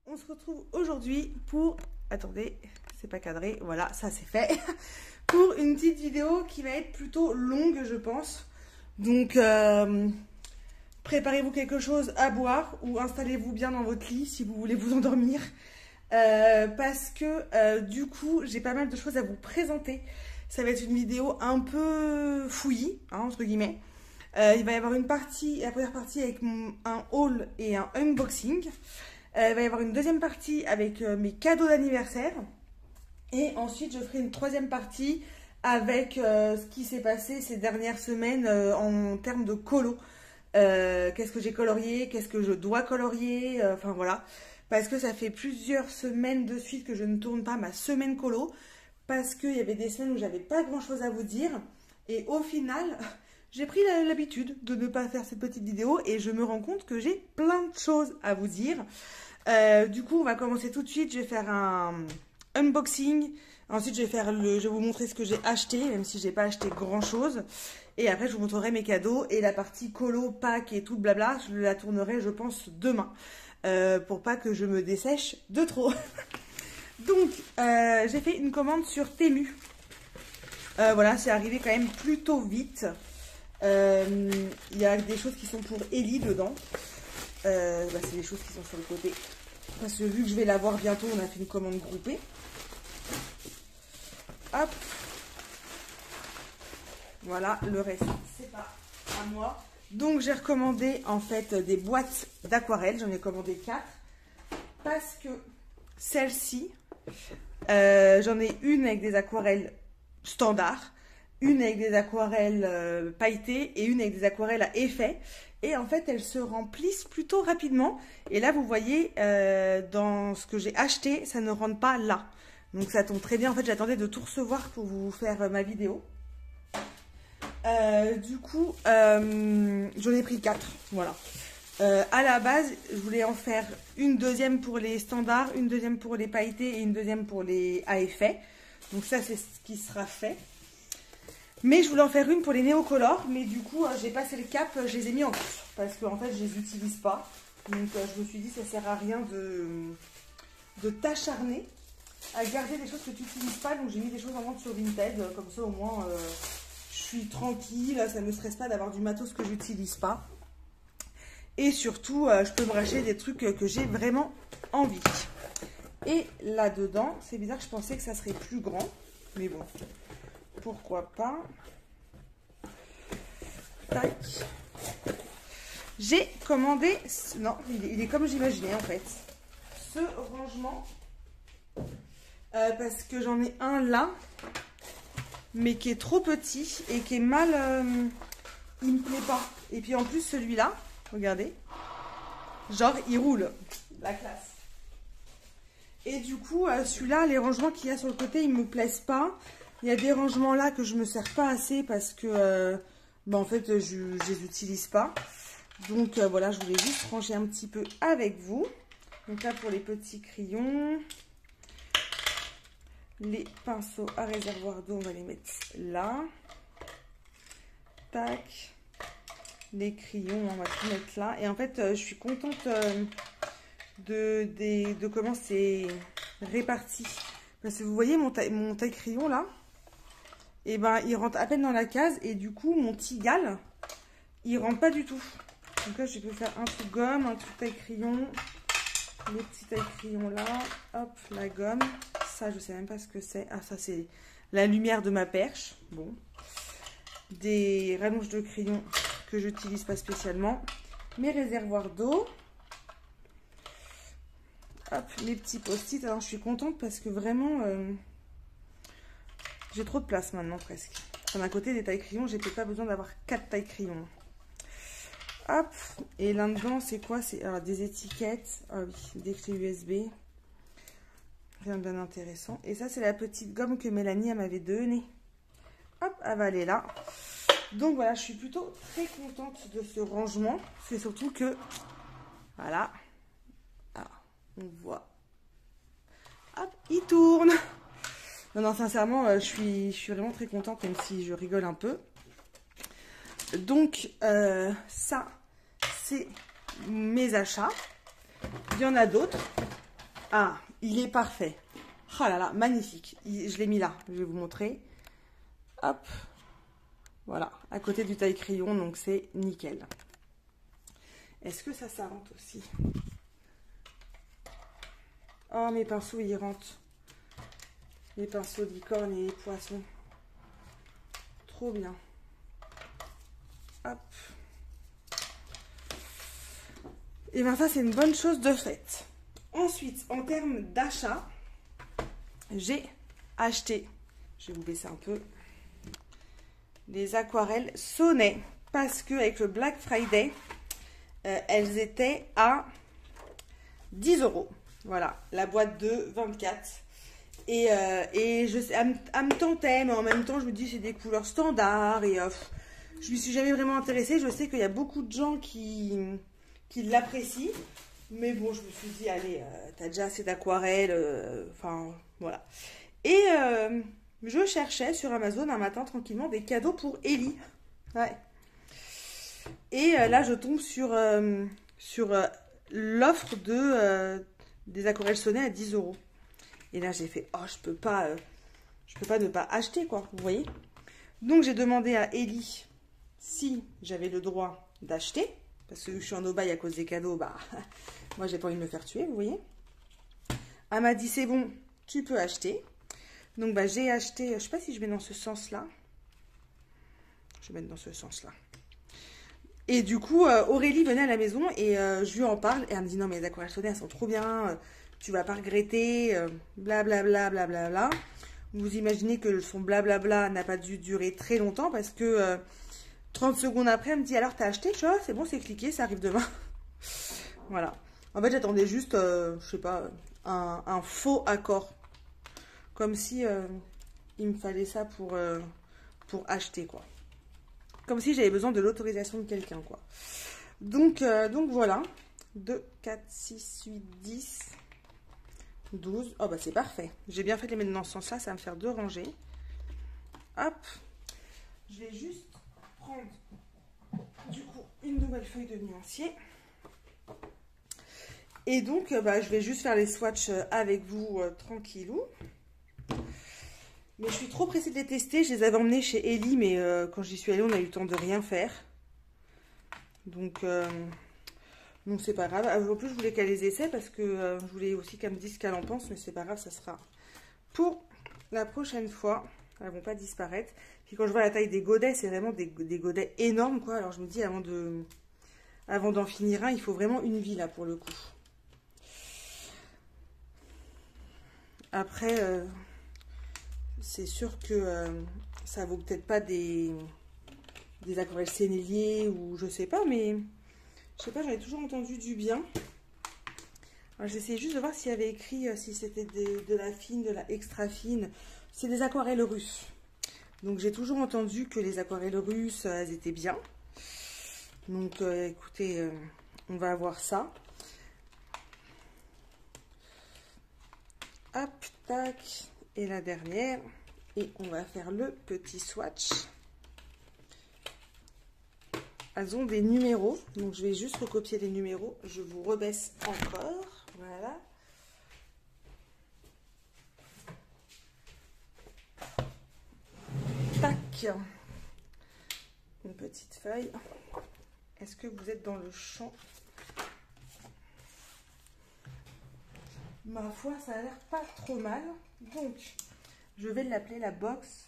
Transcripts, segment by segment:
On se retrouve aujourd'hui pour... Attendez, c'est pas cadré, voilà, ça c'est fait. Pour une petite vidéo qui va être plutôt longue, je pense. Donc, préparez-vous quelque chose à boire ou installez-vous bien dans votre lit si vous voulez vous endormir. Parce que du coup, j'ai pas mal de choses à vous présenter. Ça va être une vidéo un peu fouillie, hein, entre guillemets. Il va y avoir une partie, la première partie avec un haul et un unboxing. Il va y avoir une deuxième partie avec mes cadeaux d'anniversaire. Et ensuite, je ferai une troisième partie avec ce qui s'est passé ces dernières semaines en termes de colo. Qu'est-ce que j'ai colorié, qu'est-ce que je dois colorier, enfin voilà. Parce que ça fait plusieurs semaines de suite que je ne tourne pas ma semaine colo. Parce qu'il y avait des semaines où j'avais pas grand chose à vous dire. Et au final, j'ai pris l'habitude de ne pas faire cette petite vidéo. Et je me rends compte que j'ai plein de choses à vous dire. Du coup, on va commencer tout de suite. Je vais faire un unboxing. Ensuite, je vais vous montrer ce que j'ai acheté, même si j'ai pas acheté grand chose. Et après, je vous montrerai mes cadeaux. Et la partie colo, pack et tout le blabla, je la tournerai, je pense, demain. Pour pas que je me dessèche de trop. Donc, j'ai fait une commande sur Temu. Voilà, c'est arrivé quand même plutôt vite. Il y a des choses qui sont pour Ellie dedans. C'est des choses qui sont sur le côté. Parce que vu que je vais la voir bientôt, on a fait une commande groupée. Hop. Voilà, le reste, c'est pas à moi. Donc, j'ai recommandé en fait des boîtes d'aquarelle. J'en ai commandé 4. Parce que celle-ci, j'en ai une avec des aquarelles standards, une avec des aquarelles pailletées et une avec des aquarelles à effet. Et en fait, elles se remplissent plutôt rapidement. Et là, vous voyez, dans ce que j'ai acheté, ça ne rentre pas là. Donc ça tombe très bien. En fait, j'attendais de tout recevoir pour vous faire ma vidéo. Du coup, j'en ai pris 4. Voilà. À la base, je voulais en faire une deuxième pour les standards, une deuxième pour les pailletés et une deuxième pour les à effet. Donc ça, c'est ce qui sera fait. Mais je voulais en faire une pour les néocolores, mais du coup, j'ai passé le cap, je les ai mis en plus. Parce qu'en fait, je les utilise pas. Donc je me suis dit, ça sert à rien de t'acharner à garder des choses que tu n'utilises pas. Donc j'ai mis des choses en vente sur Vinted, comme ça au moins, je suis tranquille, ça ne me stresse pas d'avoir du matos que j'utilise pas. Et surtout, je peux me racheter des trucs que j'ai vraiment envie. Et là-dedans, c'est bizarre, je pensais que ça serait plus grand. Mais bon, pourquoi pas. Tac. J'ai commandé... Non, il est comme j'imaginais en fait. Ce rangement. Parce que j'en ai un là. Mais qui est trop petit et qui est mal... il me plaît pas. Et puis en plus, celui-là... Regardez, genre il roule, la classe. Et du coup, celui-là, les rangements qu'il y a sur le côté, ils me plaisent pas. Il y a des rangements là que je me sers pas assez parce que, en fait, je les utilise pas. Donc voilà, je voulais juste ranger un petit peu avec vous. Donc là, pour les petits crayons, les pinceaux à réservoir d'eau, on va les mettre là. Tac. Les crayons, on va tout mettre là. Et en fait, je suis contente de comment c'est réparti. Parce que vous voyez mon taille crayon là, et ben il rentre à peine dans la case. Et du coup, mon Tigal, il rentre pas du tout. Donc là, je peux faire un truc gomme, un truc taille crayon. Les petits taille crayons là. Hop, la gomme. Ça, je sais même pas ce que c'est. Ah, ça, c'est la lumière de ma perche. Bon. Des rallonges de crayon que j'utilise pas spécialement, mes réservoirs d'eau, hop, mes petits post-it. Alors je suis contente parce que vraiment j'ai trop de place maintenant presque. D'un côté des tailles crayons, j'ai peut-être pas besoin d'avoir 4 tailles crayons. Hop, et là-dedans c'est quoi? C'est des étiquettes, ah oui, des clés USB, rien de bien intéressant. Et ça c'est la petite gomme que Mélanie m'avait donnée. Hop, elle va aller là. Donc voilà, je suis plutôt très contente de ce rangement. C'est surtout que, voilà, on voit, hop, il tourne. Non, sincèrement, je suis vraiment très contente, même si je rigole un peu. Donc, ça, c'est mes achats. Il y en a d'autres. Ah, il est parfait. Ah là là, magnifique. Je l'ai mis là, je vais vous montrer. Hop. Voilà, à côté du taille-crayon, donc c'est nickel. Est-ce que ça rentre aussi? Oh, mes pinceaux, ils rentrent. Les pinceaux de licorne et les poissons. Trop bien. Hop. Et bien ça, c'est une bonne chose de faite. Ensuite, en termes d'achat, j'ai acheté, je vais vous baisser un peu, des aquarelles Sonet. Parce que avec le Black Friday, elles étaient à 10 €. Voilà, la boîte de 24. Et je sais, elle me tentait, mais en même temps, je me dis c'est des couleurs standards. Et je me suis jamais vraiment intéressée. Je sais qu'il y a beaucoup de gens qui l'apprécient. Mais bon, je me suis dit, allez, t'as déjà assez d'aquarelles. Enfin, voilà. Et je cherchais sur Amazon un matin tranquillement des cadeaux pour Ellie. Ouais. Et là, je tombe sur l'offre des aquarelles Sonet à 10 €. Et là, j'ai fait, oh, je peux pas ne pas acheter, quoi, vous voyez. Donc, j'ai demandé à Ellie si j'avais le droit d'acheter. Parce que je suis en aubaine à cause des cadeaux, bah, moi, j'ai pas envie de me faire tuer, vous voyez. Elle m'a dit, c'est bon, tu peux acheter. Donc, bah, j'ai acheté, je sais pas si je vais dans ce sens-là. Je vais mettre dans ce sens-là. Et du coup, Aurélie venait à la maison et je lui en parle. Et elle me dit, non, mais les aquarelles Sonet, elles sont trop bien. Tu vas pas regretter, blablabla, blablabla. Vous imaginez que son blablabla n'a pas dû durer très longtemps parce que 30 secondes après, elle me dit, alors t'as acheté? Je dis, oh, c'est bon, c'est cliqué, ça arrive demain. Voilà. En fait, j'attendais juste, je sais pas, un faux accord. Comme si il me fallait ça pour acheter, quoi. Comme si j'avais besoin de l'autorisation de quelqu'un, quoi. Donc voilà. 2, 4, 6, 8, 10, 12. Oh, bah c'est parfait. J'ai bien fait de les mettre dans ce sens-là. Ça va me faire 2 rangées. Hop. Je vais juste prendre, du coup, une nouvelle feuille de nuancier. Et donc, bah, je vais juste faire les swatchs avec vous tranquillou. Mais je suis trop pressée de les tester. Je les avais emmenés chez Ellie, mais quand j'y suis allée, on a eu le temps de rien faire. Donc c'est pas grave. En plus, je voulais qu'elle les essaie parce que je voulais aussi qu'elle me dise ce qu'elle en pense. Mais c'est pas grave, ça sera pour la prochaine fois. Elles vont pas disparaître. Puis quand je vois la taille des godets, c'est vraiment des godets énormes, quoi. Alors je me dis, avant d'en finir un, il faut vraiment une vie, là, pour le coup. Après... c'est sûr que ça vaut peut-être pas des aquarelles Sennelier ou je sais pas, mais je sais pas, j'avais toujours entendu du bien. Alors j'essayais juste de voir s'il y avait écrit si c'était de la fine, de la extra fine. C'est des aquarelles russes. Donc j'ai toujours entendu que les aquarelles russes, elles étaient bien. Donc écoutez, on va avoir ça. Hop, tac. Et la dernière, et on va faire le petit swatch. Elles ont des numéros, donc je vais juste recopier les numéros. Je vous rebaisse encore, voilà. Tac. Une petite feuille. Est-ce que vous êtes dans le champ? Ma foi, ça a l'air pas trop mal. Donc, je vais l'appeler la box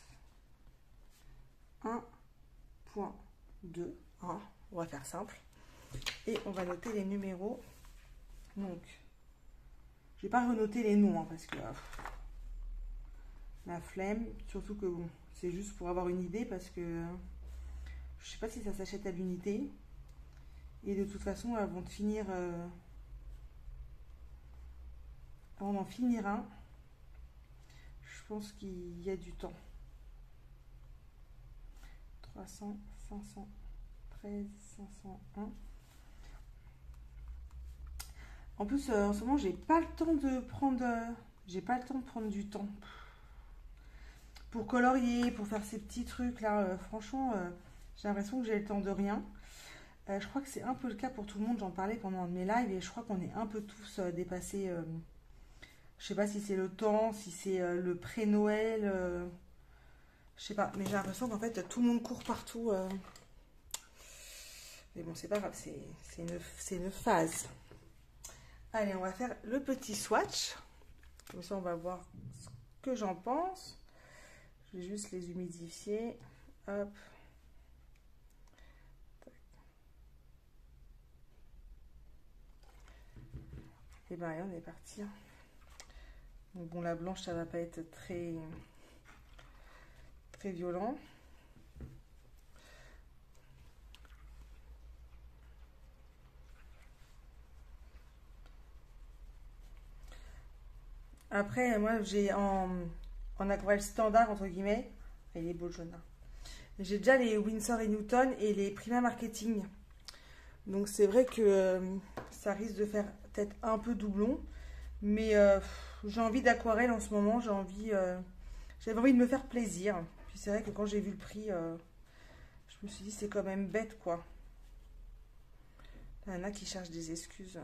1.2. Hein, on va faire simple. Et on va noter les numéros. Donc, je vais pas renoter les noms hein, parce que la flemme. Surtout que bon, c'est juste pour avoir une idée parce que je sais pas si ça s'achète à l'unité. Et de toute façon, avant de finir... avant d'en finir un, je pense qu'il y a du temps. 300, 513, 501. En plus, en ce moment, j'ai pas le temps de prendre... j'ai pas le temps de prendre du temps. Pour colorier, pour faire ces petits trucs là, franchement, j'ai l'impression que j'ai le temps de rien. Je crois que c'est un peu le cas pour tout le monde. J'en parlais pendant un de mes lives et je crois qu'on est un peu tous dépassés Je sais pas si c'est le temps, si c'est le pré-Noël. Je sais pas, mais j'ai l'impression qu'en fait tout le monde court partout. Mais bon, c'est pas grave, c'est une phase. Allez, on va faire le petit swatch. Comme ça, on va voir ce que j'en pense. Je vais juste les humidifier. Hop. Et ben, on est parti. Donc, bon, la blanche, ça va pas être très violent. Après, moi, j'ai en aquarelle standard, entre guillemets. Il est beau le jaune. Hein. J'ai déjà les Winsor & Newton et les Prima Marketing. Donc, c'est vrai que ça risque de faire peut-être un peu doublon. Mais j'ai envie d'aquarelle en ce moment. J'avais envie de me faire plaisir. Puis c'est vrai que quand j'ai vu le prix, je me suis dit c'est quand même bête quoi. Il y en a qui cherchent des excuses.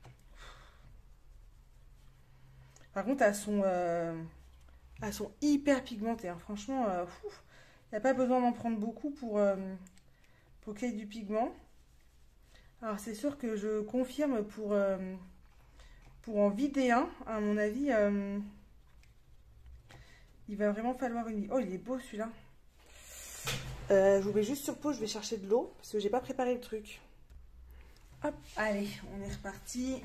Par contre, elles sont hyper pigmentées. Hein. Franchement, il n'y a pas besoin d'en prendre beaucoup pour qu'il y ait du pigment. Alors c'est sûr que je confirme pour en vider un, à mon avis, il va vraiment falloir une... Oh, il est beau celui-là. Je vous mets juste sur pause, je vais chercher de l'eau, parce que j'ai pas préparé le truc. Hop, allez, on est reparti.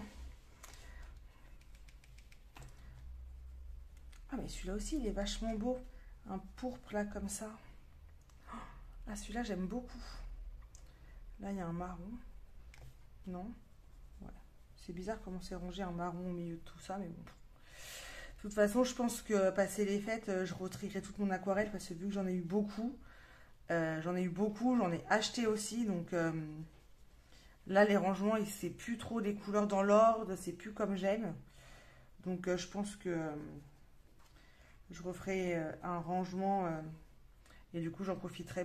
Ah, mais celui-là aussi, il est vachement beau. Un pourpre, là, comme ça. Ah, celui-là, j'aime beaucoup. Là, il y a un marron. Non. Ouais. C'est bizarre comment c'est rangé un marron au milieu de tout ça, mais bon. De toute façon, je pense que passer les fêtes, je retrierai toute mon aquarelle parce que vu que j'en ai eu beaucoup, j'en ai acheté aussi. Donc là, les rangements, c'est plus trop des couleurs dans l'ordre, c'est plus comme j'aime. Donc je pense que je referai un rangement et du coup, j'en profiterai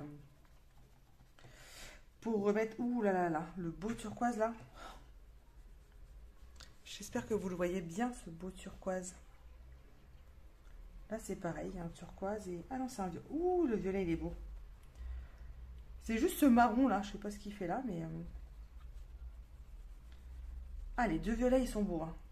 pour remettre. Ouh là là là, le beau turquoise là. J'espère que vous le voyez bien, ce beau turquoise. Là, c'est pareil, il y a un turquoise et... Ah non, c'est un violet. Ouh, le violet, il est beau. C'est juste ce marron, là. Je sais pas ce qu'il fait là, mais... Ah, les deux violets, ils sont beaux. Hein.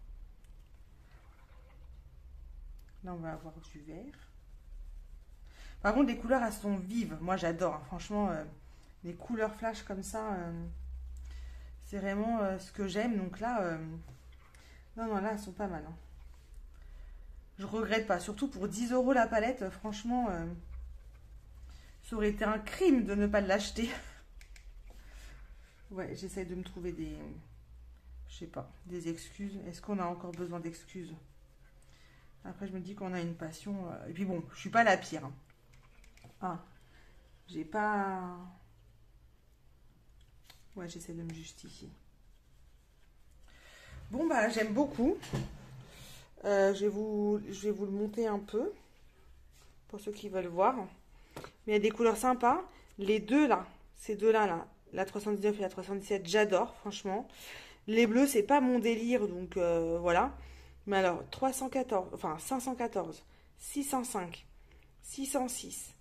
Là, on va avoir du vert. Par contre, les couleurs, elles sont vives. Moi, j'adore. Hein. Franchement, les couleurs flash comme ça, c'est vraiment ce que j'aime. Donc là... Non, non, là, elles sont pas mal. Hein. Je regrette pas, surtout pour 10 € la palette, franchement, ça aurait été un crime de ne pas l'acheter. Ouais, j'essaie de me trouver je sais pas, des excuses. Est-ce qu'on a encore besoin d'excuses? Après, je me dis qu'on a une passion. Et puis bon, je suis pas la pire. Hein. Ah, j'ai pas... Ouais, j'essaie de me justifier. Bon, bah, j'aime beaucoup. Je vais vous le monter un peu pour ceux qui veulent voir. Mais il y a des couleurs sympas. Les deux là, ces deux-là, là, la 319 et la 317, j'adore, franchement. Les bleus, c'est pas mon délire, donc voilà. Mais alors, 314, enfin 514, 605, 606,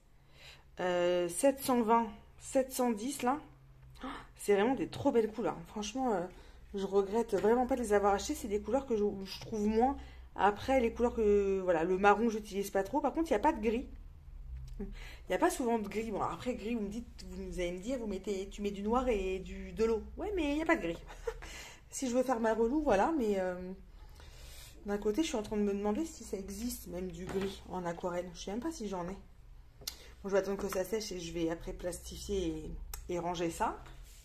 720, 710 là. C'est vraiment des trop belles couleurs. Franchement, je regrette vraiment pas de les avoir achetées. C'est des couleurs que je trouve moins. Après, les couleurs que... Voilà, le marron, j'utilise pas trop. Par contre, il n'y a pas de gris. Il n'y a pas souvent de gris. Bon, après, gris, vous allez me dire, tu mets du noir et de l'eau. Ouais, mais il n'y a pas de gris. Si je veux faire ma relou, voilà. Mais d'un côté, je suis en train de me demander si ça existe, même du gris en aquarelle. Je ne sais même pas si j'en ai. Bon, je vais attendre que ça sèche et je vais après plastifier et ranger ça.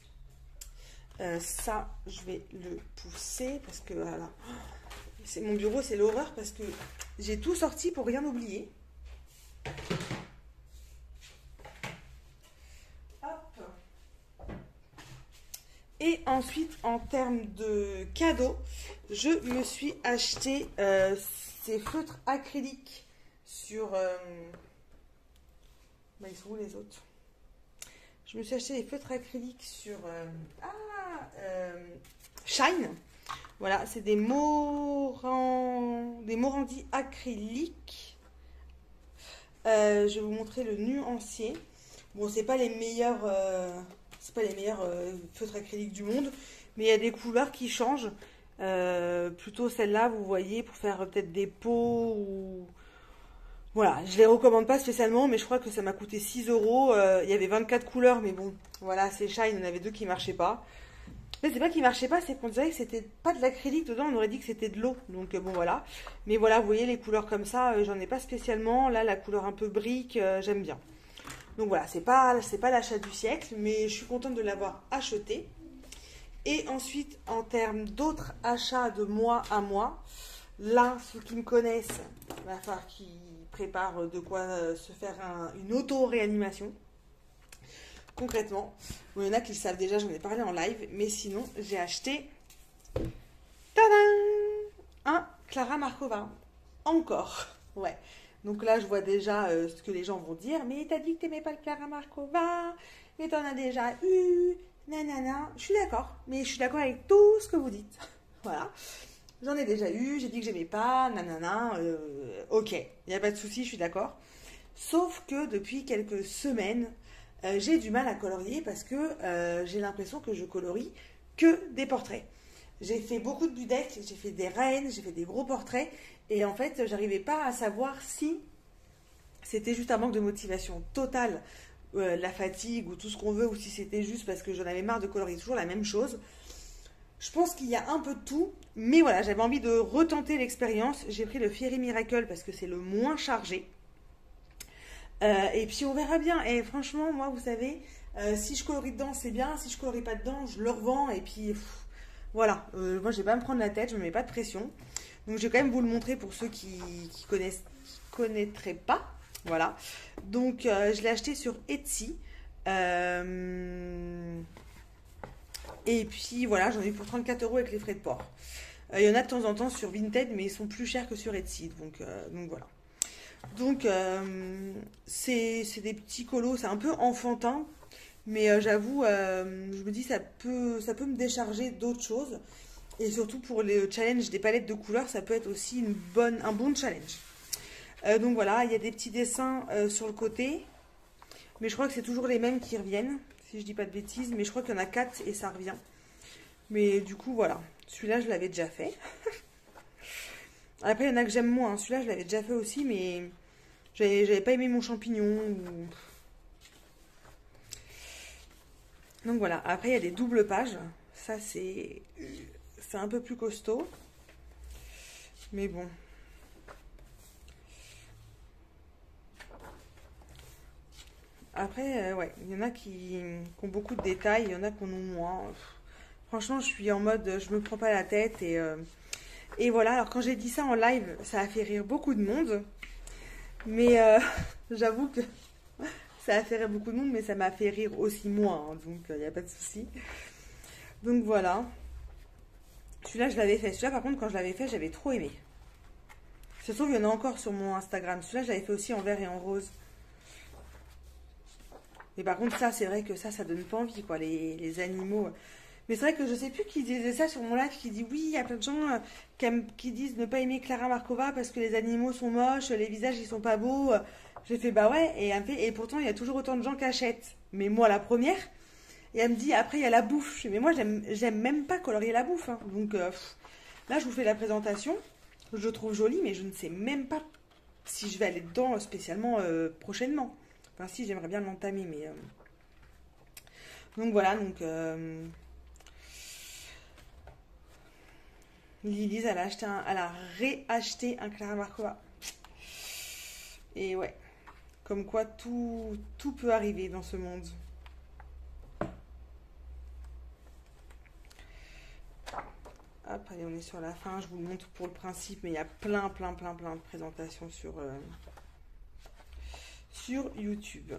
Ça, je vais le pousser parce que voilà. C'est mon bureau, c'est l'horreur parce que j'ai tout sorti pour rien oublier. Hop. Et ensuite, en termes de cadeaux, je me suis acheté ces feutres acryliques sur... Bah, ils sont où les autres? Je me suis acheté des feutres acryliques sur Shine. Voilà, c'est des Morandi acryliques. Je vais vous montrer le nuancier. Bon, c'est pas les meilleurs feutres acryliques du monde, mais il y a des couleurs qui changent. Plutôt celle-là, vous voyez, pour faire peut-être des pots ou... Voilà, je les recommande pas spécialement, mais je crois que ça m'a coûté 6 euros. Il y avait 24 couleurs, mais bon, voilà, c'est Shine, il y en avait deux qui marchaient pas. Mais c'est pas qu'ils marchaient pas, c'est qu'on dirait que c'était pas de l'acrylique dedans, on aurait dit que c'était de l'eau. Donc bon voilà. Mais voilà, vous voyez les couleurs comme ça, j'en ai pas spécialement. Là, la couleur un peu brique, j'aime bien. Donc voilà, c'est pas l'achat du siècle, mais je suis contente de l'avoir acheté. Et ensuite, en termes d'autres achats de mois à mois, là, ceux qui me connaissent, il va falloir qu'ils préparent de quoi se faire une auto-réanimation. Concrètement, bon, il y en a qui le savent déjà, j'en ai parlé en live, mais sinon, j'ai acheté tadam, un Clara Markova. Encore. Ouais. Donc là, je vois déjà ce que les gens vont dire. Mais t'as dit que t'aimais pas le Clara Markova, mais t'en as déjà eu, nanana. Je suis d'accord, mais je suis d'accord avec tout ce que vous dites. Voilà. J'en ai déjà eu, j'ai dit que j'aimais pas, nanana. Ok, il n'y a pas de souci, je suis d'accord. Sauf que depuis quelques semaines, j'ai du mal à colorier parce que j'ai l'impression que je colorie que des portraits. J'ai fait beaucoup de budettes, j'ai fait des reines, j'ai fait des gros portraits et en fait j'arrivais pas à savoir si c'était juste un manque de motivation totale, la fatigue ou tout ce qu'on veut, ou si c'était juste parce que j'en avais marre de colorier toujours la même chose. Je pense qu'il y a un peu de tout, mais voilà, j'avais envie de retenter l'expérience. J'ai pris le Fairy Miracle parce que c'est le moins chargé. Et puis on verra bien. Et franchement, moi, vous savez, si je colorie dedans, c'est bien. Si je colorie pas dedans, je le revends. Et puis voilà. Moi, je vais pas me prendre la tête. Je me mets pas de pression. Donc, je vais quand même vous le montrer pour ceux qui connaîtraient pas. Voilà. Donc, je l'ai acheté sur Etsy. Et puis voilà, j'en ai eu pour 34 € avec les frais de port. Il y en a de temps en temps sur Vinted, mais ils sont plus chers que sur Etsy. Donc voilà. Donc, c'est des petits colos, c'est un peu enfantin, mais j'avoue, je me dis ça peut me décharger d'autres choses. Et surtout pour les challenges des palettes de couleurs, ça peut être aussi un bon challenge. Donc voilà, il y a des petits dessins sur le côté, mais je crois que c'est toujours les mêmes qui reviennent, si je dis pas de bêtises, mais je crois qu'il y en a 4 et ça revient. Mais du coup, voilà, celui-là, je l'avais déjà fait. Après, il y en a que j'aime moins. Celui-là, je l'avais déjà fait aussi, mais j'avais pas aimé mon champignon. Donc voilà. Après, il y a des doubles pages. Ça, c'est un peu plus costaud. Mais bon. Après, ouais, il y en a qui ont beaucoup de détails, il y en a qui en ont moins. Franchement, je suis en mode, je me prends pas la tête et voilà. Alors quand j'ai dit ça en live, ça a fait rire beaucoup de monde. Mais j'avoue que ça a fait rire beaucoup de monde, mais ça m'a fait rire aussi moi. Hein, donc il n'y a pas de souci. Donc voilà. Celui-là, je l'avais fait. Celui-là, par contre, quand je l'avais fait, j'avais trop aimé. Ça se trouve, il y en a encore sur mon Instagram. Celui-là, je l'avais fait aussi en vert et en rose. Mais par contre, ça, c'est vrai que ça donne pas envie, quoi, les animaux. Mais c'est vrai que je sais plus qui disait ça sur mon live, qui dit oui, il y a plein de gens qui disent ne pas aimer Clara Markova parce que les animaux sont moches, les visages ils sont pas beaux. J'ai fait bah ouais, et pourtant il y a toujours autant de gens qui achètent. Mais moi la première, et elle me dit après il y a la bouffe. Je fais, mais moi j'aime même pas colorier la bouffe. Hein. Donc là je vous fais la présentation, je trouve jolie, mais je ne sais même pas si je vais aller dedans spécialement prochainement. Enfin si, j'aimerais bien l'entamer, mais... Donc voilà, donc... Lilise, elle a réacheté un Clara Markova. Et ouais, comme quoi tout peut arriver dans ce monde. Hop, allez, on est sur la fin. Je vous le montre pour le principe, mais il y a plein de présentations sur YouTube.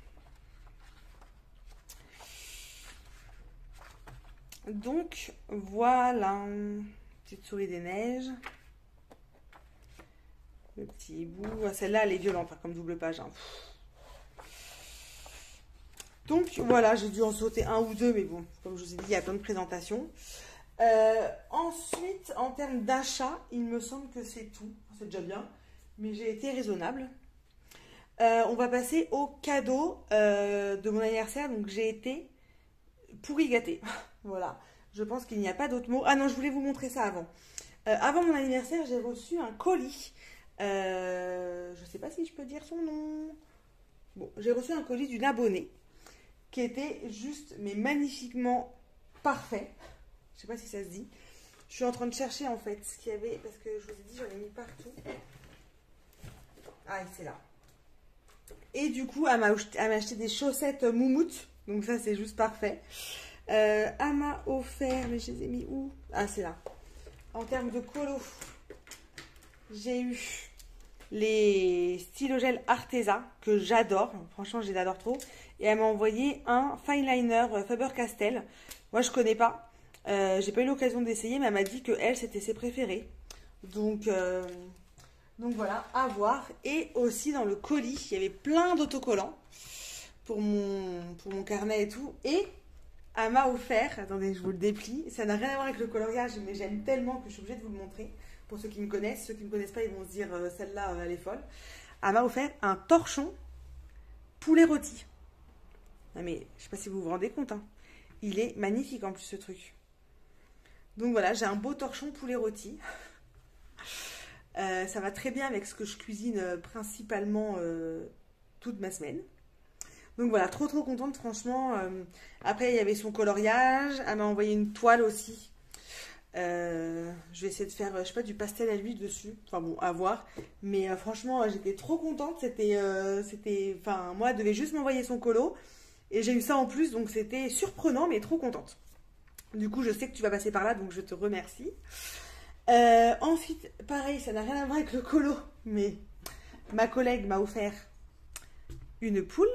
Donc, voilà. Petite souris des neiges. Le petit hibou. Celle-là, elle est violente, hein, comme double page. Hein. Donc, voilà, j'ai dû en sauter un ou deux, mais bon, comme je vous ai dit, il y a plein de présentations. Ensuite, en termes d'achat, il me semble que c'est tout. C'est déjà bien, mais j'ai été raisonnable. On va passer au cadeau de mon anniversaire. Donc j'ai été pourri gâtée. Voilà. Je pense qu'il n'y a pas d'autre mot. Ah non, je voulais vous montrer ça avant. Avant mon anniversaire, j'ai reçu un colis. Je ne sais pas si je peux dire son nom. Bon, j'ai reçu un colis d'une abonnée qui était juste, mais magnifiquement parfait. Je ne sais pas si ça se dit. Je suis en train de chercher en fait ce qu'il y avait, parce que je vous ai dit, j'en ai mis partout. Ah, c'est là. Et du coup, elle m'a acheté des chaussettes moumoutes. Donc ça, c'est juste parfait. Elle m'a offert, mais je les ai mis où? Ah, c'est là. En termes de colo, j'ai eu les stylo-gel Arteza, que j'adore. Franchement, je les adore trop. Et elle m'a envoyé un fine liner Faber-Castell. Moi, je connais pas. J'ai pas eu l'occasion d'essayer, mais elle m'a dit que elle, c'était ses préférés. Donc voilà, à voir. Et aussi dans le colis, il y avait plein d'autocollants pour mon carnet et tout. Et elle m'a offert, attendez, je vous le déplie. Ça n'a rien à voir avec le coloriage, mais j'aime tellement que je suis obligée de vous le montrer. Pour ceux qui me connaissent, ceux qui ne me connaissent pas, ils vont se dire celle-là, elle est folle. Elle m'a offert un torchon poulet rôti. Non mais je sais pas si vous vous rendez compte, hein. Il est magnifique en plus ce truc. Donc voilà, j'ai un beau torchon poulet rôti. Ça va très bien avec ce que je cuisine principalement toute ma semaine. Donc voilà, trop contente franchement. Après il y avait son coloriage, elle m'a envoyé une toile aussi. Je vais essayer de faire, je sais pas, du pastel à l'huile dessus. Enfin bon, à voir. Mais franchement, j'étais trop contente. Enfin, moi, elle devait juste m'envoyer son colo. Et j'ai eu ça en plus, donc c'était surprenant, mais trop contente. Du coup, je sais que tu vas passer par là, donc je te remercie. Ensuite, pareil, ça n'a rien à voir avec le colo, mais ma collègue m'a offert une poule.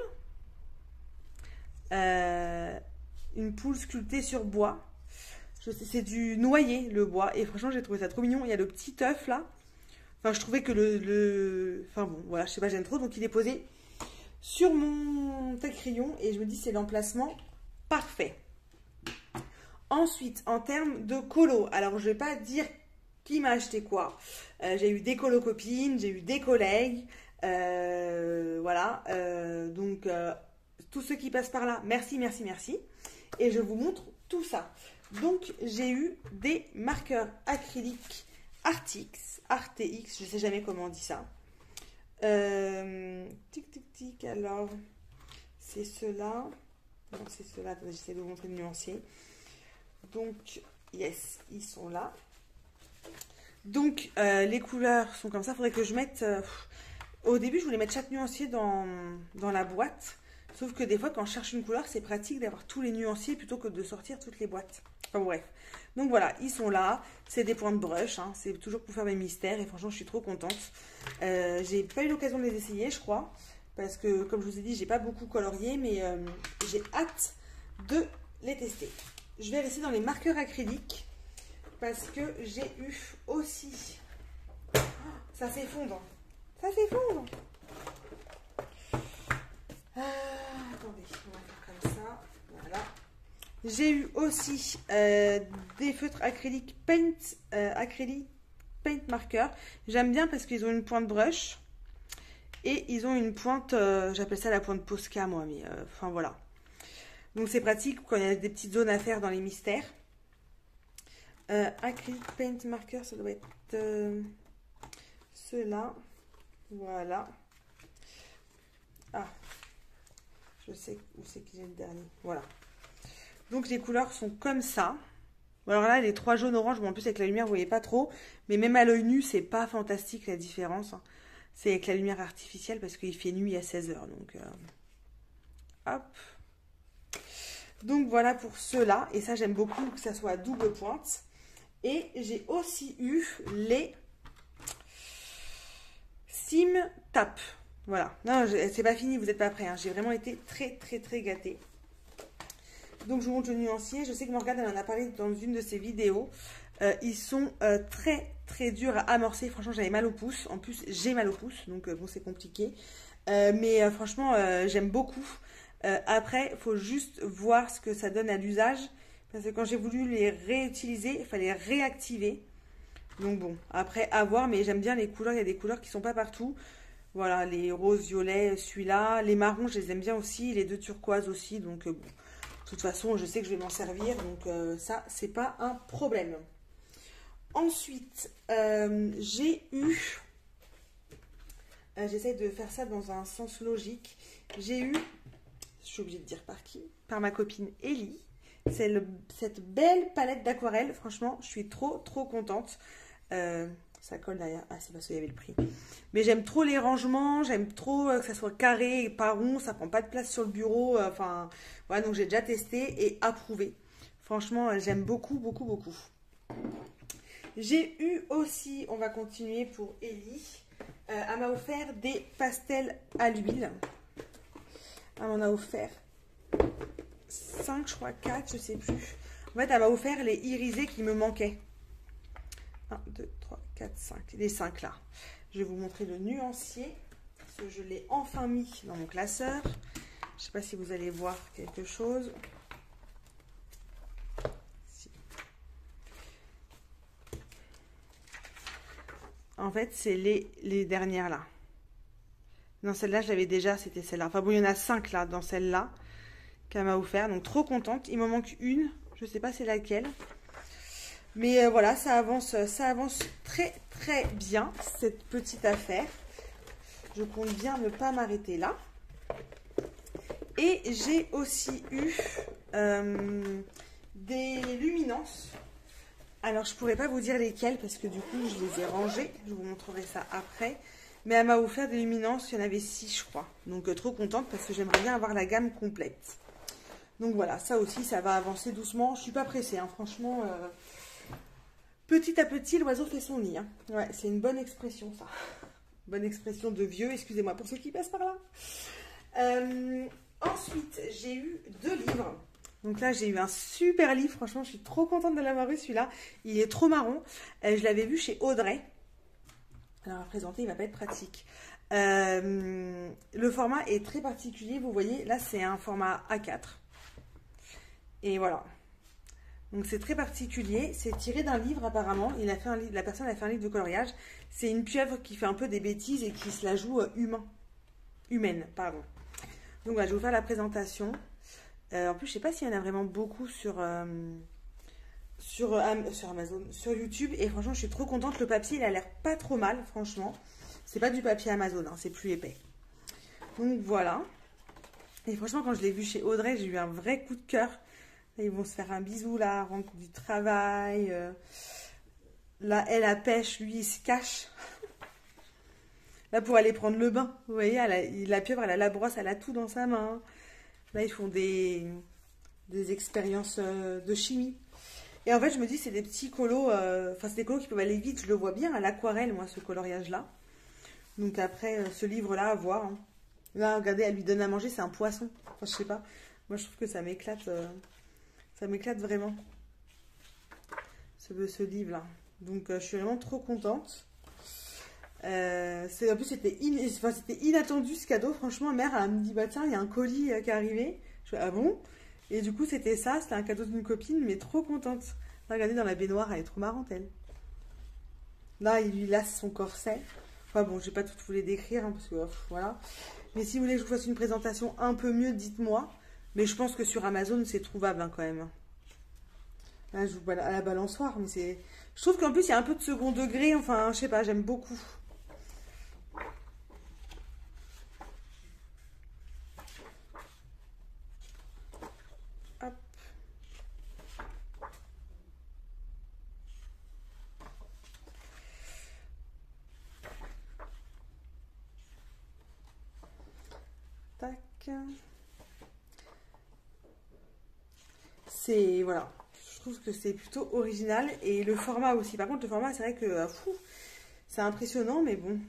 Une poule sculptée sur bois. C'est du noyer, le bois. Et franchement, j'ai trouvé ça trop mignon. Il y a le petit œuf là. Enfin, je trouvais que Enfin bon, voilà, je sais pas, j'aime trop. Donc il est posé sur mon crayon. Et je me dis, c'est l'emplacement parfait. Ensuite, en termes de colo. Alors, je vais pas dire qui m'a acheté quoi. J'ai eu des colo-copines, j'ai eu des collègues. Voilà. Donc, tous ceux qui passent par là, merci. Et je vous montre tout ça. Donc, j'ai eu des marqueurs acryliques RTX, je ne sais jamais comment on dit ça. Tic, alors, c'est ceux-là. Non, c'est ceux-là, attendez, j'essaie de vous montrer le nuancier. Donc, yes, ils sont là. Donc, les couleurs sont comme ça. Il faudrait que je mette... au début, je voulais mettre chaque nuancier dans la boîte. Sauf que des fois, quand je cherche une couleur, c'est pratique d'avoir tous les nuanciers plutôt que de sortir toutes les boîtes. Enfin bref. Donc voilà, ils sont là. C'est des points de brush. Hein. C'est toujours pour faire mes mystères. Et franchement, je suis trop contente. J'ai pas eu l'occasion de les essayer, je crois. Parce que, comme je vous ai dit, j'ai pas beaucoup colorié. Mais j'ai hâte de les tester. Je vais rester dans les marqueurs acryliques. Parce que j'ai eu aussi... Oh, ça s'effondre. Ça s'effondre. Attendez, on va faire comme ça. Voilà. J'ai eu aussi des feutres acryliques paint marker. J'aime bien parce qu'ils ont une pointe brush et ils ont une pointe, j'appelle ça la pointe Posca moi, mais enfin voilà. Donc c'est pratique quand il y a des petites zones à faire dans les mystères. Acrylic paint marker, ça doit être ceux-là. Voilà. Ah. Je sais où c'est que j'ai le dernier. Voilà. Donc les couleurs sont comme ça. Alors là, les trois jaunes orange, bon, en plus avec la lumière, vous voyez pas trop. Mais même à l'œil nu, c'est pas fantastique la différence. C'est avec la lumière artificielle parce qu'il fait nuit à 16 h. Donc, hop. Donc voilà pour ceux-là. Et ça, j'aime beaucoup que ça soit à double pointe. Et j'ai aussi eu les Sim Tap. Voilà. Non, c'est pas fini, vous n'êtes pas prêts. Hein. J'ai vraiment été très gâtée. Donc, je vous montre le nuancier. Je sais que Morgane, elle en a parlé dans une de ses vidéos. Ils sont très durs à amorcer. Franchement, j'avais mal au pouce. En plus, j'ai mal au pouce. Donc, bon, c'est compliqué. Mais franchement, j'aime beaucoup. Après, il faut juste voir ce que ça donne à l'usage. Parce que quand j'ai voulu les réutiliser, il fallait réactiver. Donc bon, après à voir, mais j'aime bien les couleurs. Il y a des couleurs qui sont pas partout. Voilà, les roses, violets, celui-là. Les marrons, je les aime bien aussi. Les deux turquoises aussi. Donc bon, de toute façon, je sais que je vais m'en servir. Donc ça, c'est pas un problème. Ensuite, j'ai eu... j'essaie de faire ça dans un sens logique. J'ai eu, je suis obligée de dire par qui? Par ma copine Ellie. C'est cette belle palette d'aquarelle. Franchement, je suis trop contente. Ça colle derrière. Ah, c'est parce qu'il y avait le prix. Mais j'aime trop les rangements. J'aime trop que ça soit carré et pas rond. Ça prend pas de place sur le bureau. Enfin, voilà, donc j'ai déjà testé et approuvé. Franchement, j'aime beaucoup. J'ai eu aussi, on va continuer pour Ellie. Elle m'a offert des pastels à l'huile. Elle m'en a offert 5, je crois 4, je sais plus. En fait, elle m'a offert les irisés qui me manquaient. 1, 2, 3, 4, 5. Les 5 là. Je vais vous montrer le nuancier. Parce que je l'ai enfin mis dans mon classeur. Je ne sais pas si vous allez voir quelque chose. En fait, c'est les dernières là. Non, celle-là, je l'avais déjà, c'était celle-là. Enfin bon, il y en a 5 là, dans celle-là, qu'elle m'a offert. Donc, trop contente. Il m'en manque une. Je ne sais pas c'est laquelle. Mais voilà, ça avance très bien, cette petite affaire. Je compte bien ne pas m'arrêter là. Et j'ai aussi eu des luminances. Alors, je ne pourrais pas vous dire lesquelles parce que du coup, je les ai rangées. Je vous montrerai ça après. Mais elle m'a offert des luminances. Il y en avait 6, je crois. Donc, trop contente parce que j'aimerais bien avoir la gamme complète. Donc, voilà. Ça aussi, ça va avancer doucement. Je ne suis pas pressée, hein. Franchement, petit à petit, l'oiseau fait son nid. Hein. Ouais, c'est une bonne expression, ça. Bonne expression de vieux. Excusez-moi pour ceux qui passent par là. Ensuite, j'ai eu 2 livres. Donc là, j'ai eu un super livre. Franchement, je suis trop contente de l'avoir eu, celui-là. Il est trop marron. Je l'avais vu chez Audrey. Alors, à présenter, il ne va pas être pratique. Le format est très particulier. Vous voyez, là, c'est un format A4. Et voilà. Donc, c'est très particulier. C'est tiré d'un livre, apparemment. Il a fait un livre, la personne a fait un livre de coloriage. C'est une pieuvre qui fait un peu des bêtises et qui se la joue humaine. Pardon. Donc, voilà, je vais vous faire la présentation. En plus, je ne sais pas s'il y en a vraiment beaucoup sur Amazon, sur YouTube. Et franchement, je suis trop contente. Le papier, il a l'air pas trop mal, franchement. C'est pas du papier Amazon, hein, c'est plus épais. Donc voilà. Et franchement, quand je l'ai vu chez Audrey, j'ai eu un vrai coup de cœur. Là, ils vont se faire un bisou là, rentre du travail. Là, elle à pêche, lui, il se cache. Là, pour aller prendre le bain. Vous voyez, la pieuvre, elle a la brosse, elle a tout dans sa main. Là, ils font des expériences de chimie. Et en fait, je me dis, c'est des petits colos, enfin, c'est des colos qui peuvent aller vite. Je le vois bien à l'aquarelle, moi, ce coloriage-là. Donc après, ce livre-là, à voir. Hein. Là, regardez, elle lui donne à manger, c'est un poisson. Enfin, je sais pas. Moi, je trouve que ça m'éclate vraiment, ce livre-là. Donc, je suis vraiment trop contente. En plus, c'était inattendu ce cadeau. Franchement, mère, elle me dit, bah tiens, il y a un colis qui est arrivé. Je fais, ah bon? Et du coup, c'était ça. C'était un cadeau d'une copine, mais trop contente. Là, regardez, dans la baignoire, elle est trop marrante, elle. Là, il lui lasse son corset. Enfin bon, je vais pas tout vous les décrire, hein, parce que voilà. Mais si vous voulez que je vous fasse une présentation un peu mieux, dites-moi. Mais je pense que sur Amazon, c'est trouvable, hein, quand même. Là, je vous vois à la balançoire, mais c'est... Je trouve qu'en plus, il y a un peu de second degré. Enfin, je sais pas, j'aime beaucoup. Hop. Tac. C'est... Voilà. Je trouve que c'est plutôt original. Et le format aussi. Par contre, le format, c'est vrai que... c'est impressionnant, mais bon.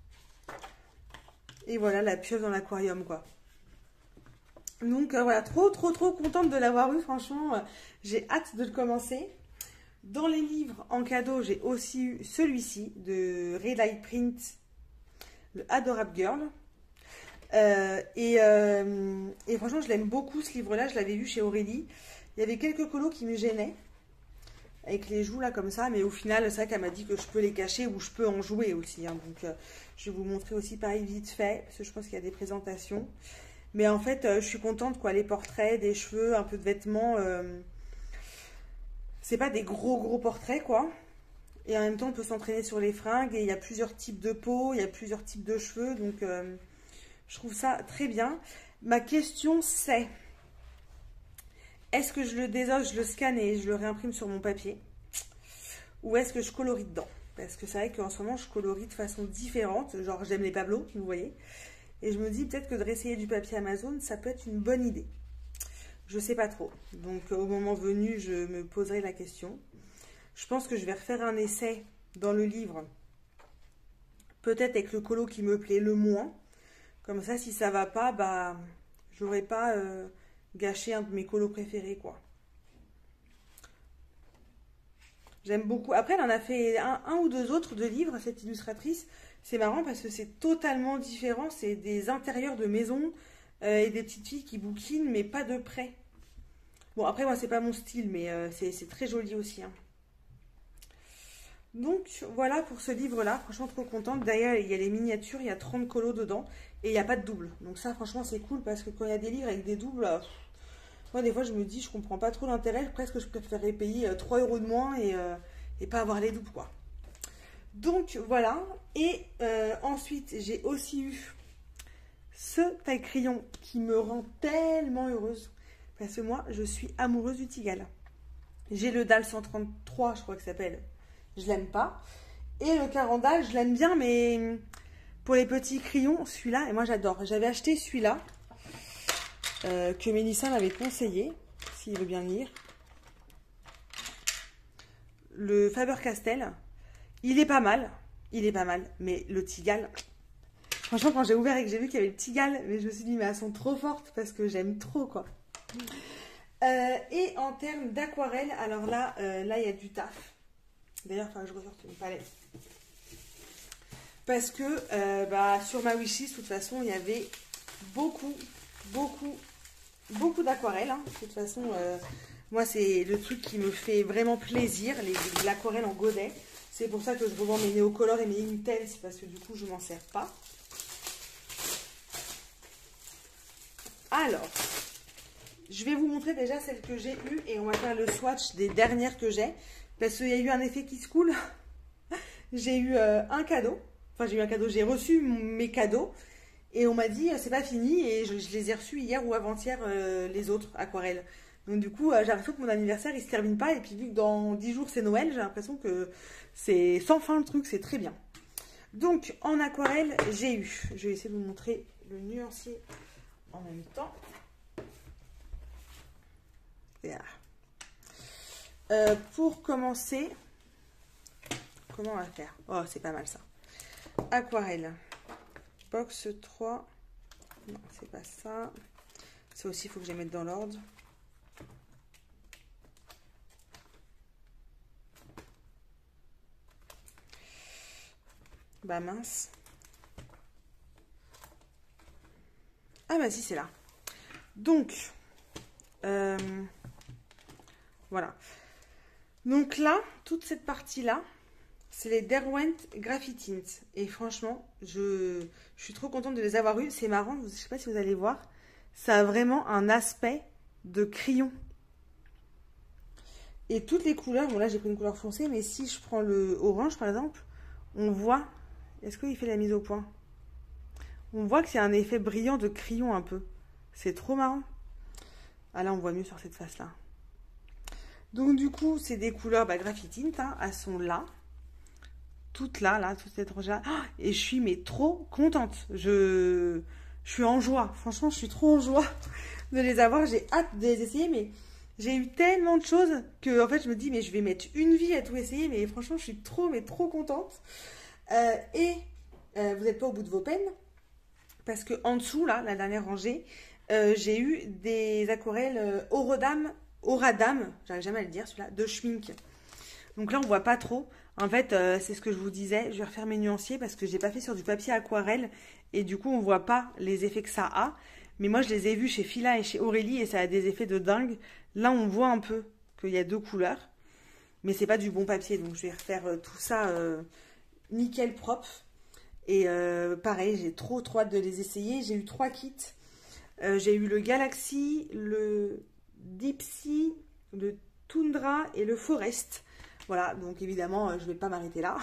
Et voilà, la pieuvre dans l'aquarium, quoi. Donc, voilà, trop contente de l'avoir eu. Franchement, j'ai hâte de le commencer. Dans les livres en cadeau, j'ai aussi eu celui-ci de Relight Print, le Adorable Girl. Et franchement, je l'aime beaucoup, ce livre-là. Je l'avais vu chez Aurélie. Il y avait quelques colos qui me gênaient. Avec les joues là comme ça, mais au final c'est vrai qu'elle m'a dit que je peux les cacher ou je peux en jouer aussi, hein. Donc je vais vous montrer aussi pareil vite fait, parce que je pense qu'il y a des présentations. Mais en fait je suis contente quoi, les portraits, des cheveux, un peu de vêtements, c'est pas des gros portraits quoi. Et en même temps on peut s'entraîner sur les fringues, et il y a plusieurs types de peau, il y a plusieurs types de cheveux, donc je trouve ça très bien. Ma question c'est... Est-ce que je le désosse, je le scanne et je le réimprime sur mon papier? Ou est-ce que je colorie dedans? Parce que c'est vrai qu'en ce moment, je colorie de façon différente. Genre, j'aime les Pablo, vous voyez. Et je me dis peut-être que de réessayer du papier Amazon, ça peut être une bonne idée. Je sais pas trop. Donc, au moment venu, je me poserai la question. Je pense que je vais refaire un essai dans le livre. Peut-être avec le colo qui me plaît le moins. Comme ça, si ça va pas, bah, j'aurai pas... gâcher un de mes colos préférés quoi. J'aime beaucoup. Après elle en a fait un ou deux autres de livres, cette illustratrice. C'est marrant parce que c'est totalement différent. C'est des intérieurs de maison et des petites filles qui bouquinent mais pas de près. Bon après moi c'est pas mon style mais c'est très joli aussi hein. Donc voilà pour ce livre là, franchement trop contente. D'ailleurs il y a les miniatures, il y a 30 colos dedans et il n'y a pas de double. Donc ça franchement c'est cool parce que quand il y a des livres avec des doubles, moi des fois je me dis je comprends pas trop l'intérêt, presque je préférerais payer 3 € de moins et pas avoir les doubles quoi. Donc voilà, et ensuite j'ai aussi eu ce taille-crayon qui me rend tellement heureuse parce que moi je suis amoureuse du Tigal. J'ai le DAL 133 je crois que ça s'appelle. Je l'aime pas. Et le Caran-d'Al, je l'aime bien, mais pour les petits crayons, celui-là, et moi j'adore. J'avais acheté celui-là, que Mélissa m'avait conseillé, s'il veut bien lire. Le Faber-Castell, il est pas mal, mais le Tigal, franchement, quand j'ai ouvert et que j'ai vu qu'il y avait le Tigal, mais je me suis dit, mais elles sont trop fortes parce que j'aime trop, quoi. Et en termes d'aquarelle, alors là, là, il y a du taf. D'ailleurs, il faudra que je ressorte une palette. Parce que bah, sur ma wishlist, de toute façon, il y avait beaucoup d'aquarelles. Hein. De toute façon, moi, c'est le truc qui me fait vraiment plaisir, l'aquarelle en godet. C'est pour ça que je revends mes néocolores et mes Intense, parce que du coup, je m'en sers pas. Alors, je vais vous montrer déjà celles que j'ai eues et on va faire le swatch des dernières que j'ai. Parce qu'il y a eu un effet qui se coule. J'ai eu un cadeau. Enfin, j'ai eu un cadeau. J'ai reçu mes cadeaux. Et on m'a dit, c'est pas fini. Et je les ai reçus hier ou avant-hier, les autres aquarelles. Donc du coup, j'ai l'impression que mon anniversaire, il se termine pas. Et puis vu que dans 10 jours, c'est Noël, j'ai l'impression que c'est sans fin le truc. C'est très bien. Donc, en aquarelle, j'ai eu... Je vais essayer de vous montrer le nuancier en même temps. Voilà. Pour commencer, comment on va faire? Oh, c'est pas mal ça. Aquarelle. Box 3. Non, c'est pas ça. Ça aussi, il faut que je les mette dans l'ordre. Bah mince. Ah bah si, c'est là. Donc, voilà. Donc là, toute cette partie-là, c'est les Derwent Graphitint. Et franchement, je suis trop contente de les avoir eus. C'est marrant, je ne sais pas si vous allez voir. Ça a vraiment un aspect de crayon. Et toutes les couleurs, bon là j'ai pris une couleur foncée, mais si je prends le orange par exemple, on voit, est-ce qu'il fait la mise au point? On voit que c'est un effet brillant de crayon un peu. C'est trop marrant. Ah là on voit mieux sur cette face-là. Donc du coup, c'est des couleurs Graphitint, hein, elles sont là. Toutes là, toute cette rangée-là. Oh, et je suis mais trop contente. Je suis en joie. Franchement, je suis trop en joie de les avoir. J'ai hâte de les essayer, mais j'ai eu tellement de choses que en fait, je me dis, mais je vais mettre une vie à tout essayer. Mais franchement, je suis trop contente. Vous n'êtes pas au bout de vos peines. Parce que en dessous, là, la dernière rangée, j'ai eu des aquarelles Oradam, j'arrive jamais à le dire celui-là, de Schmink. Donc là on voit pas trop. En fait c'est ce que je vous disais, je vais refaire mes nuanciers parce que j'ai pas fait sur du papier aquarelle et du coup on voit pas les effets que ça a. Mais moi, je les ai vus chez Fila et chez Aurélie et ça a des effets de dingue. Là, on voit un peu qu'il y a 2 couleurs. Mais c'est pas du bon papier, donc je vais refaire tout ça nickel propre. Et pareil, j'ai trop hâte de les essayer. J'ai eu 3 kits. J'ai eu le Galaxy, le Deep Sea, le Tundra et le Forest. Voilà, donc évidemment, je vais pas m'arrêter là.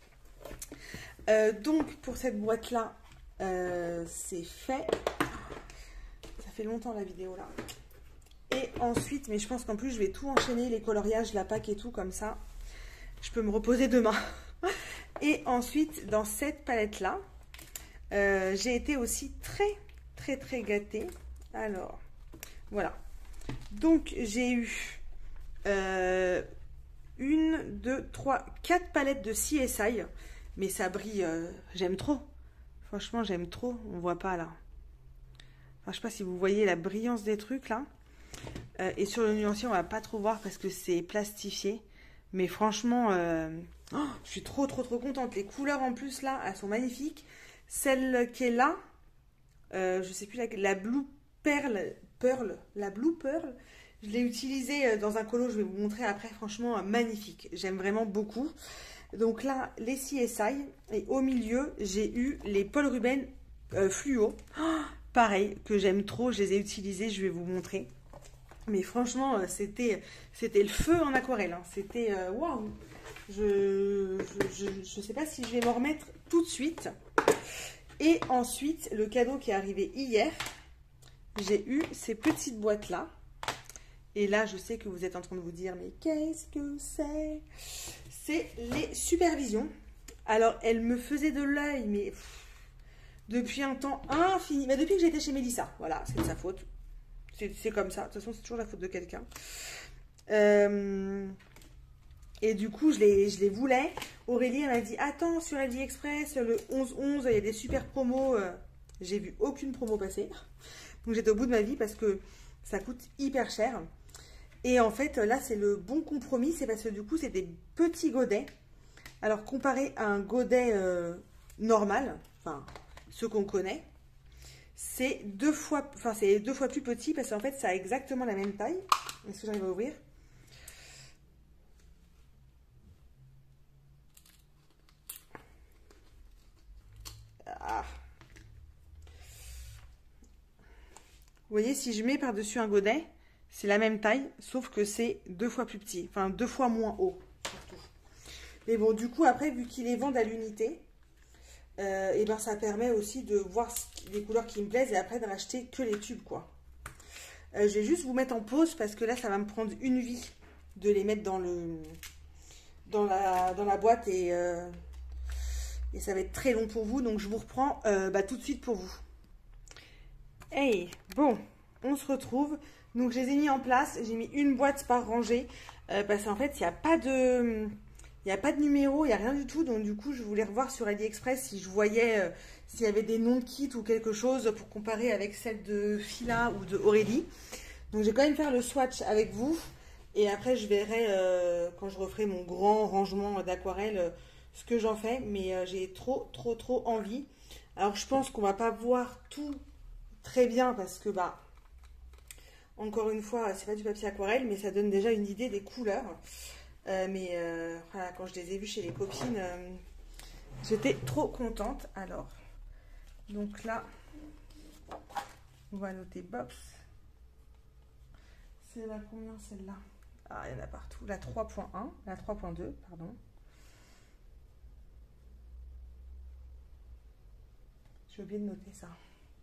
Donc, pour cette boîte-là, c'est fait. Ça fait longtemps la vidéo là. Et ensuite, mais je pense qu'en plus, je vais tout enchaîner, les coloriages, la PAC et tout, comme ça. Je peux me reposer demain. Et ensuite, dans cette palette-là, j'ai été aussi très gâtée. Alors, voilà. Donc, j'ai eu 1, 2, 3, 4 palettes de CSI. Mais ça brille, j'aime trop. Franchement, j'aime trop. On voit pas là. Enfin, je sais pas si vous voyez la brillance des trucs là. Et sur le nuancier, on va pas trop voir parce que c'est plastifié. Mais franchement, je suis trop contente. Les couleurs en plus là, elles sont magnifiques. Celle qui est là, je sais plus, la Blue Pearl, la Blue Pearl, je l'ai utilisée dans un colo, je vais vous montrer après. Franchement, magnifique. J'aime vraiment beaucoup. Donc là, les CSI. Et au milieu, j'ai eu les Paul Ruben fluo. Pareil, que j'aime trop. Je les ai utilisés, je vais vous montrer. Mais franchement, c'était le feu en aquarelle. Hein. C'était waouh. Je sais pas si je vais m'en remettre tout de suite. Et ensuite, le cadeau qui est arrivé hier, j'ai eu ces petites boîtes-là. Et là, je sais que vous êtes en train de vous dire, mais qu'est-ce que c'est? C'est les supervisions. Alors, elles me faisaient de l'œil, mais depuis un temps infini. Mais depuis que j'étais chez Mélissa, voilà, c'est de sa faute. C'est comme ça. De toute façon, c'est toujours la faute de quelqu'un. Et du coup, je les voulais. Aurélie, elle m'a dit, attends, sur AliExpress, le 11-11, il y a des super promos. J'ai vu aucune promo passer. Donc, j'étais au bout de ma vie parce que ça coûte hyper cher. Et en fait, là, c'est le bon compromis. C'est parce que du coup, c'est des petits godets. Alors, comparé à un godet normal, enfin, ceux qu'on connaît, c'est 2 fois plus petit parce qu'en fait, ça a exactement la même taille. Est-ce que j'arrive à ouvrir? Ah. Vous voyez, si je mets par-dessus un godet, c'est la même taille, sauf que c'est 2 fois plus petit. Enfin, 2 fois moins haut, surtout. Mais bon, du coup, après, vu qu'ils les vendent à l'unité, et ben ça permet aussi de voir les couleurs qui me plaisent et après de racheter que les tubes, quoi. Je vais juste vous mettre en pause parce que là, ça va me prendre une vie de les mettre dans la boîte et ça va être très long pour vous. Donc, je vous reprends tout de suite pour vous. Hey, bon, on se retrouve. Donc, je les ai mis en place. J'ai mis une boîte par rangée parce qu'en fait, il n'y a pas de... Il n'y a pas de numéro, il n'y a rien du tout. Donc, du coup, je voulais revoir sur AliExpress si je voyais s'il y avait des noms de kits ou quelque chose pour comparer avec celle de Fila ou de Aurélie. Donc, je vais quand même faire le swatch avec vous. Et après, je verrai quand je referai mon grand rangement d'aquarelle ce que j'en fais. Mais j'ai trop envie. Alors, je pense qu'on va pas voir tout très bien parce que, encore une fois, c'est pas du papier aquarelle, mais ça donne déjà une idée des couleurs. Voilà, quand je les ai vus chez les copines, j'étais trop contente. Alors, donc là, on va noter Box. C'est la combien celle-là? Ah, il y en a partout. La 3.1, la 3.2, pardon. J'ai oublié de noter ça.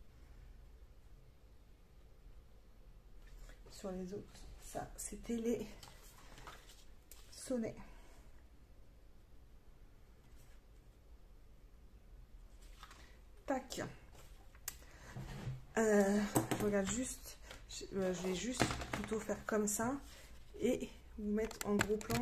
Sur les autres, ça, c'était les sonnets. Tac. Je regarde juste. Je vais juste plutôt faire comme ça et vous mettre en gros plan.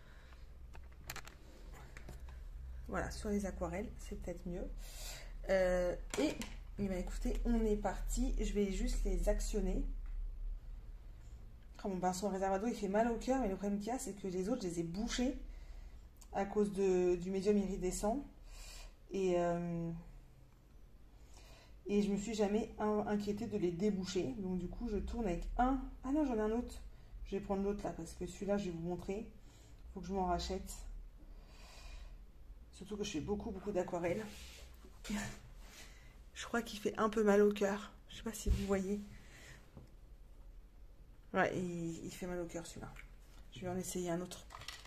Voilà, sur les aquarelles, c'est peut-être mieux. Et écoutez, on est parti. Je vais juste les actionner. Mon pinceau en réservado, il fait mal au cœur, mais le problème qu'il y a, c'est que les autres, je les ai bouchés à cause du médium iridescent. Et Et je me suis jamais inquiétée de les déboucher. Donc du coup, je tourne avec un... Ah non, j'en ai un autre. Je vais prendre l'autre là, parce que celui-là, je vais vous montrer. Il faut que je m'en rachète. Surtout que je fais beaucoup d'aquarelle. Je crois qu'il fait un peu mal au cœur. Je sais pas si vous voyez. Ouais, il fait mal au cœur celui-là. Je vais en essayer un autre.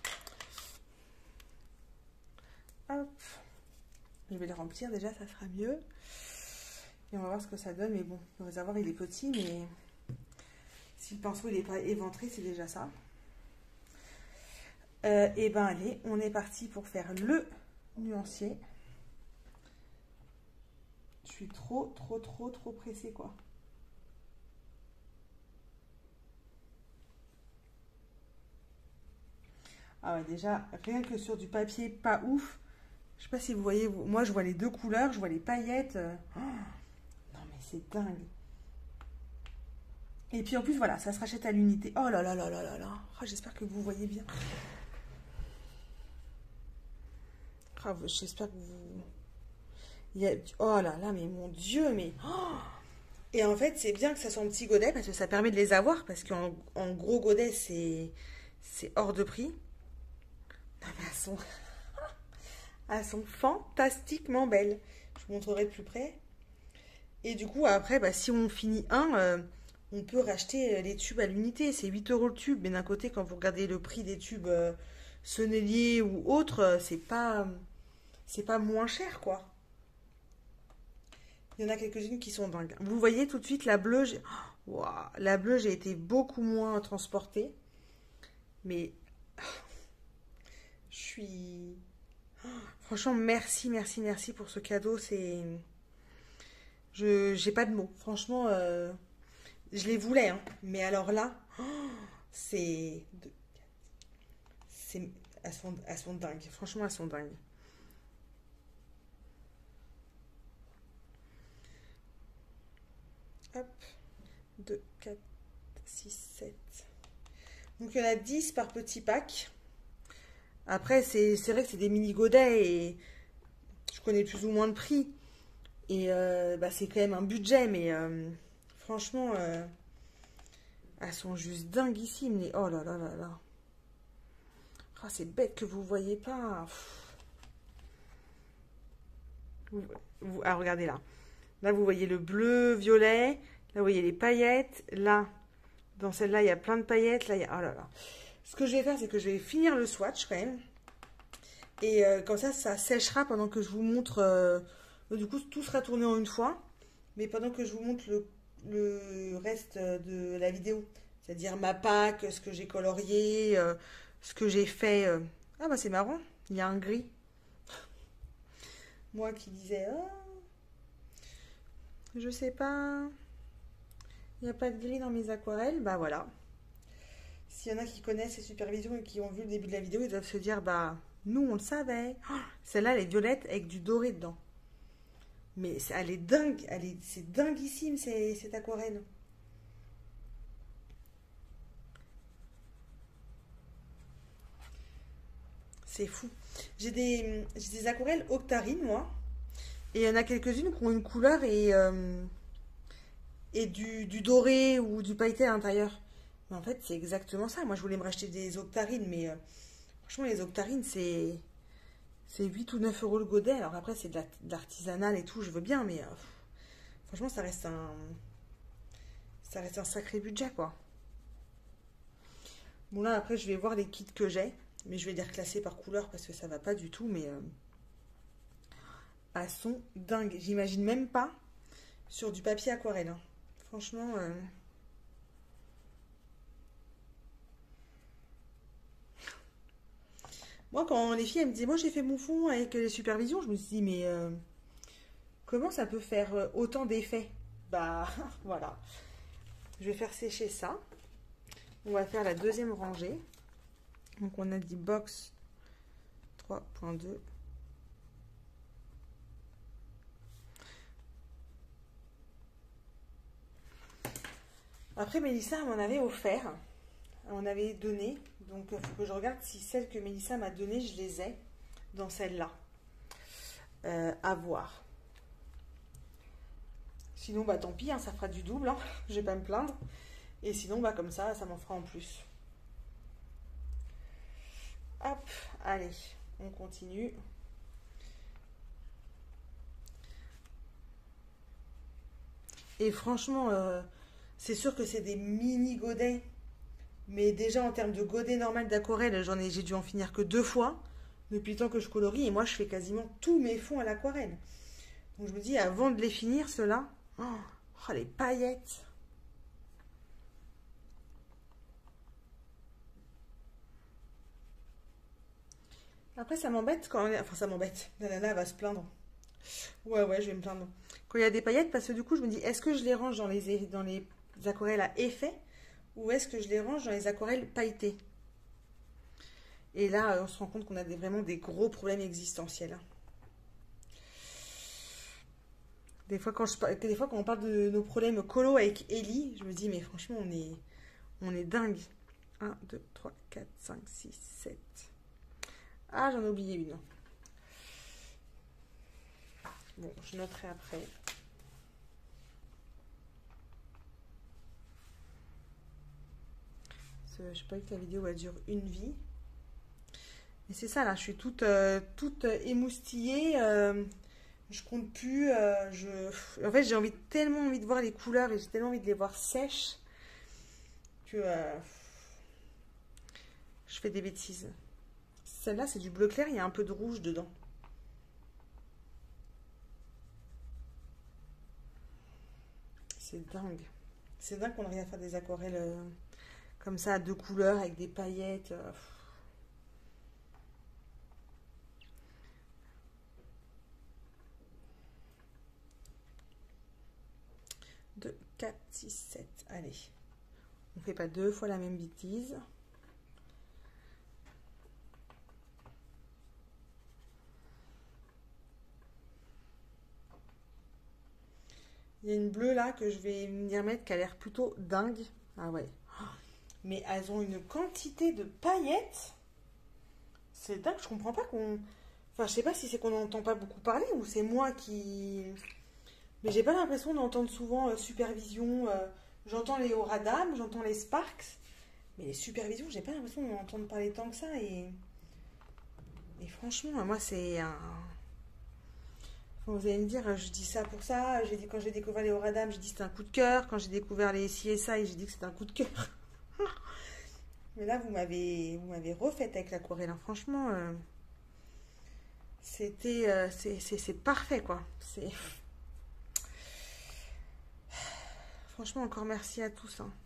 Hop. Je vais le remplir déjà, ça sera mieux. Et on va voir ce que ça donne. Mais bon, le réservoir il est petit, mais si le pinceau il n'est pas éventré, c'est déjà ça. Et ben allez, on est parti pour faire le nuancier. Je suis trop pressée quoi. Ah ouais, déjà, rien que sur du papier pas ouf. Je sais pas si vous voyez, moi je vois les deux couleurs, je vois les paillettes. Oh, non mais c'est dingue. Et puis en plus voilà, ça se rachète à l'unité. Oh là là là là là là. Oh, j'espère que vous voyez bien. Oh, j'espère que vous... Oh là là, mais mon Dieu, mais... Oh. Et en fait, c'est bien que ça soit en petit godet parce que ça permet de les avoir. Parce qu'en gros godet, c'est hors de prix. Non mais elles sont fantastiquement belles. Je vous montrerai de plus près. Et du coup, après, bah, si on finit on peut racheter les tubes à l'unité. C'est 8 € le tube. Mais d'un côté, quand vous regardez le prix des tubes Sennelier ou autres, c'est pas moins cher, quoi. Il y en a quelques-unes qui sont dingues. Vous voyez tout de suite la bleue. Wow, la bleue, j'ai été beaucoup moins transportée. Mais je suis... Franchement, merci pour ce cadeau. J'ai pas de mots. Franchement, je les voulais. Hein. Mais alors là, c'est... Elles sont dingues. Franchement, elles sont dingues. Hop. 2, 4, 6, 7. Donc il y en a 10 par petit pack. Après, c'est vrai que c'est des mini godets et je connais plus ou moins le prix. Et bah, c'est quand même un budget, mais franchement, elles sont juste dinguissimes. Les... Oh là là là là. Oh, c'est bête que vous ne voyez pas. Ah, regardez là. Là, vous voyez le bleu, violet. Là, vous voyez les paillettes. Là, dans celle-là, il y a plein de paillettes. Là, il y a... Oh là là. Ce que je vais faire, c'est que je vais finir le swatch quand même. Et comme ça sèchera pendant que je vous montre... du coup, tout sera tourné en une fois. Mais pendant que je vous montre le reste de la vidéo, c'est-à-dire ma pack, ce que j'ai colorié, ce que j'ai fait... Ah bah c'est marrant, il y a un gris. Moi qui disais... Oh, je sais pas... Il n'y a pas de gris dans mes aquarelles, bah voilà. S'il y en a qui connaissent les supervisions et qui ont vu le début de la vidéo, ils doivent se dire, bah, nous, on le savait. Oh, celle-là, elle est violette avec du doré dedans. Mais elle est dingue, c'est dinguissime, cette aquarelle. C'est fou. J'ai des aquarelles octarines, moi. Et il y en a quelques-unes qui ont une couleur et du doré ou du pailleté à l'intérieur. Mais en fait, c'est exactement ça. Moi, je voulais me racheter des octarines, mais franchement, les octarines, c'est 8 ou 9 € le godet. Alors après, c'est de l'artisanal et tout, je veux bien, mais franchement, ça reste un sacré budget, quoi. Bon, là, après, je vais voir les kits que j'ai, mais je vais les reclasser par couleur parce que ça va pas du tout, mais elles sont dingues. J'imagine même pas sur du papier aquarelle. Hein. Franchement... Moi, quand les filles elles me disaient, moi j'ai fait mon fond avec les supervisions, je me suis dit, mais comment ça peut faire autant d'effets? Bah voilà. Je vais faire sécher ça. On va faire la deuxième rangée. Donc on a dit box 3.2. Après, Mélissa m'en avait offert. Elle m'en avait donné. Donc il faut que je regarde si celles que Mélissa m'a données, je les ai dans celle-là. À voir. Sinon, bah tant pis, hein, ça fera du double, hein. Je vais pas me plaindre. Et sinon, bah comme ça m'en fera en plus. Hop, allez, on continue. Et franchement, c'est sûr que c'est des mini godets. Mais déjà en termes de godet normal d'aquarelle, j'ai dû en finir que 2 fois depuis le temps que je colorie. Et moi, je fais quasiment tous mes fonds à l'aquarelle. Donc je me dis, avant de les finir, ceux-là, oh, les paillettes. Après, ça m'embête quand enfin, ça m'embête. La nana va se plaindre. Ouais, je vais me plaindre. Quand il y a des paillettes, parce que du coup, je me dis, est-ce que je les range dans les aquarelles à effet ou est-ce que je les range dans les aquarelles pailletées? Et là, on se rend compte qu'on a vraiment des gros problèmes existentiels, hein. Des fois, quand on parle de nos problèmes colo avec Ellie, je me dis, mais franchement, on est dingue. 1, 2, 3, 4, 5, 6, 7. Ah, j'en ai oublié une. Bon, je noterai après. Je sais pas que la vidéo elle dure une vie. Mais c'est ça là, je suis toute émoustillée. Je compte plus. En fait, j'ai tellement envie de voir les couleurs et j'ai tellement envie de les voir sèches que je fais des bêtises. Celle-là, c'est du bleu clair, il y a un peu de rouge dedans. C'est dingue. C'est dingue qu'on arrive à faire des aquarelles comme ça, à 2 couleurs, avec des paillettes. 2, 4, 6, 7. Allez. On fait pas 2 fois la même bêtise. Il y a une bleue là que je vais venir mettre qui a l'air plutôt dingue. Ah ouais. Mais elles ont une quantité de paillettes. C'est dingue, je comprends pas qu'on... Enfin, je sais pas si c'est qu'on n'entend pas beaucoup parler ou c'est moi qui... Mais j'ai pas l'impression d'entendre souvent supervision. J'entends les Horadam, j'entends les Sparks. Mais les supervisions, j'ai pas l'impression d'en entendre parler tant que ça. Et franchement, moi, c'est un... Vous allez me dire, je dis ça pour ça. Quand j'ai découvert les Horadam, j'ai dit que c'était un coup de cœur. Quand j'ai découvert les CSI, j'ai dit que c'était un coup de cœur. Mais là, vous m'avez refaite avec l'aquarelle, hein. Franchement, c'est parfait, quoi. Franchement, encore merci à tous, hein.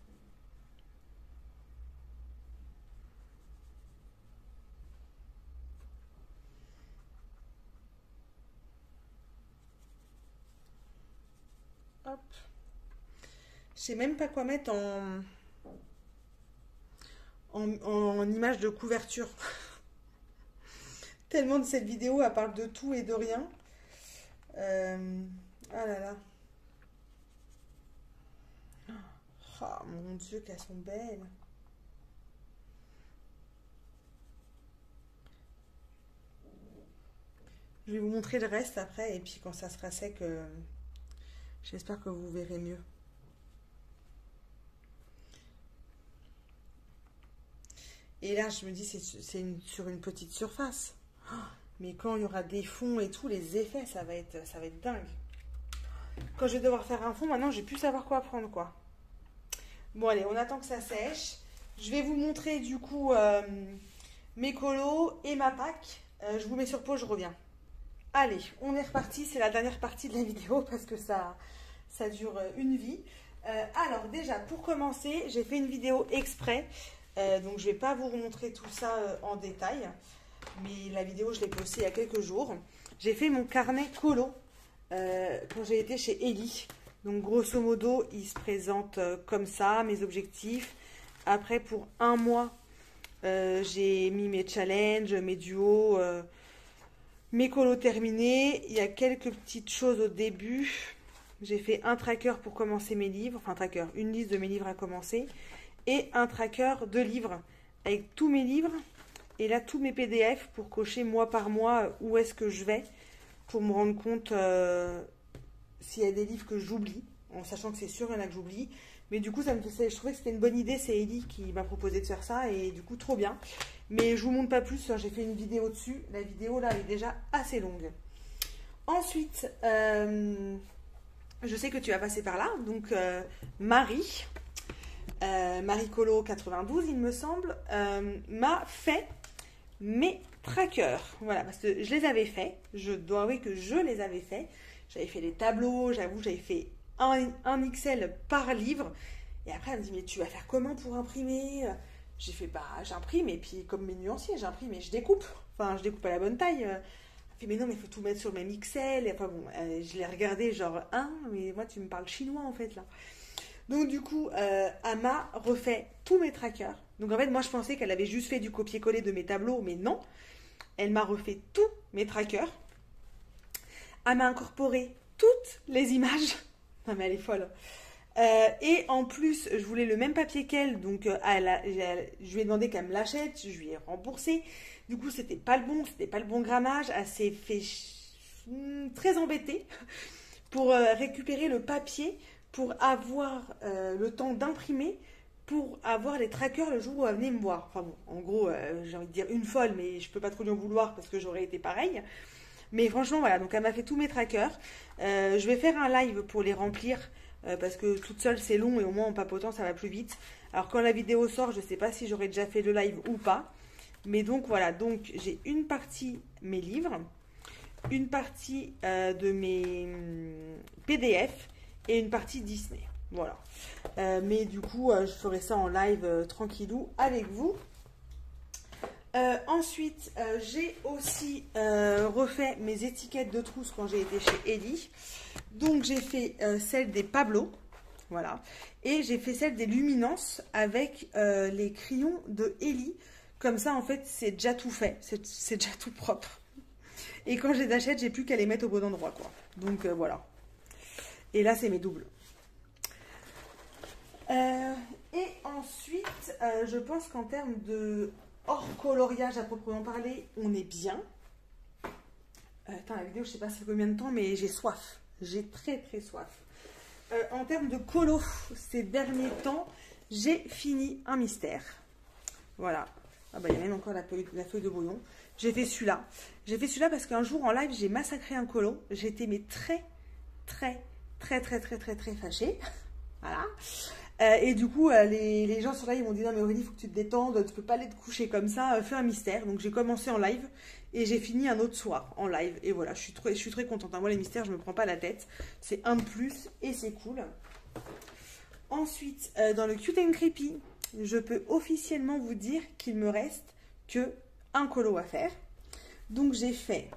Hop. Je sais même pas quoi mettre en image de couverture. Tellement de cette vidéo, elle parle de tout et de rien. Ah là là. Oh mon Dieu, qu'elles sont belles. Je vais vous montrer le reste après et puis quand ça sera sec, j'espère que vous verrez mieux. Et là, je me dis, c'est sur une petite surface. Oh, mais quand il y aura des fonds et tout, les effets, ça va être dingue. Quand je vais devoir faire un fond, maintenant, je vais plus savoir quoi prendre, quoi. Bon, allez, on attend que ça sèche. Je vais vous montrer, du coup, mes colos et ma pack. Je vous mets sur pause, je reviens. Allez, on est reparti. C'est la dernière partie de la vidéo parce que ça dure une vie. Alors, déjà, pour commencer, j'ai fait une vidéo exprès. Donc je ne vais pas vous montrer tout ça en détail, mais la vidéo je l'ai postée il y a quelques jours. J'ai fait mon carnet colo quand j'ai été chez Ellie. Donc grosso modo il se présente comme ça, mes objectifs. Après pour un mois j'ai mis mes challenges, mes duos, mes colos terminés. Il y a quelques petites choses au début. J'ai fait un tracker pour commencer mes livres, enfin un tracker, une liste de mes livres à commencer. Et un tracker de livres avec tous mes livres et là tous mes PDF pour cocher mois par mois où est-ce que je vais pour me rendre compte s'il y a des livres que j'oublie, en sachant que c'est sûr, il y en a que j'oublie. Mais du coup, je trouvais que c'était une bonne idée. C'est Ellie qui m'a proposé de faire ça et du coup, trop bien. Mais je vous montre pas plus, j'ai fait une vidéo dessus. La vidéo là, elle est déjà assez longue. Ensuite, je sais que tu vas passer par là. Donc, Marie Colo 92, il me semble, m'a fait mes trackers. Voilà, parce que je les avais faits. Je dois avouer que je les avais faits. J'avais fait les tableaux, j'avoue, j'avais fait un XL par livre. Et après, elle me dit, mais tu vas faire comment pour imprimer? J'ai fait, bah, j'imprime, et puis comme mes nuanciers, j'imprime et je découpe. Enfin, je découpe à la bonne taille. Elle fait, mais non, mais il faut tout mettre sur le même XL. Et enfin bon, je l'ai regardé, genre, mais moi, tu me parles chinois, en fait, là. Donc, du coup, elle m'a refait tous mes trackers. Donc, en fait, moi, je pensais qu'elle avait juste fait du copier-coller de mes tableaux, mais non. Elle m'a refait tous mes trackers. Elle m'a incorporé toutes les images. Non, mais elle est folle. Et en plus, je voulais le même papier qu'elle, donc je lui ai demandé qu'elle me l'achète, je lui ai remboursé. Du coup, c'était pas le bon grammage. Elle s'est fait très embêtée pour récupérer le papier, pour avoir le temps d'imprimer, pour avoir les trackers le jour où elle venait me voir. Enfin bon, en gros, j'ai envie de dire une folle, mais je peux pas trop lui en vouloir parce que j'aurais été pareil. Mais franchement, voilà, donc elle m'a fait tous mes trackers. Je vais faire un live pour les remplir parce que toute seule, c'est long et au moins en papotant, ça va plus vite. Alors quand la vidéo sort, je ne sais pas si j'aurai déjà fait le live ou pas. Mais donc voilà, donc j'ai une partie mes livres, une partie de mes PDF et une partie Disney. Voilà. Mais du coup, je ferai ça en live tranquillou avec vous. Ensuite, j'ai aussi refait mes étiquettes de trousse quand j'ai été chez Ellie. Donc, j'ai fait celle des Pablo, voilà. Et j'ai fait celle des Luminance avec les crayons de Ellie. Comme ça, en fait, c'est déjà tout fait. C'est déjà tout propre. Et quand je les achète, j'ai plus qu'à les mettre au bon endroit, quoi. Donc, voilà. Et là, c'est mes doubles. Et ensuite, je pense qu'en termes de hors coloriage à proprement parler, on est bien. Attends, la vidéo, je sais pas c'est combien de temps, mais j'ai soif. J'ai très très soif. En termes de colo, ces derniers temps, j'ai fini un mystère. Voilà. Ah bah il y a même encore la feuille de brouillon. J'ai fait celui-là. J'ai fait celui-là parce qu'un jour en live, j'ai massacré un colo. J'étais mais très fâchée. Voilà. Et du coup, les gens sur live m'ont dit non mais Aurélie, il faut que tu te détendes, tu peux pas aller te coucher comme ça, fais un mystère. Donc j'ai commencé en live et j'ai fini un autre soir en live. Et voilà, je suis très contente. Moi les mystères, je me prends pas la tête. C'est un de plus et c'est cool. Ensuite, dans le Cute and Creepy, je peux officiellement vous dire qu'il me reste que un colo à faire. Donc j'ai fait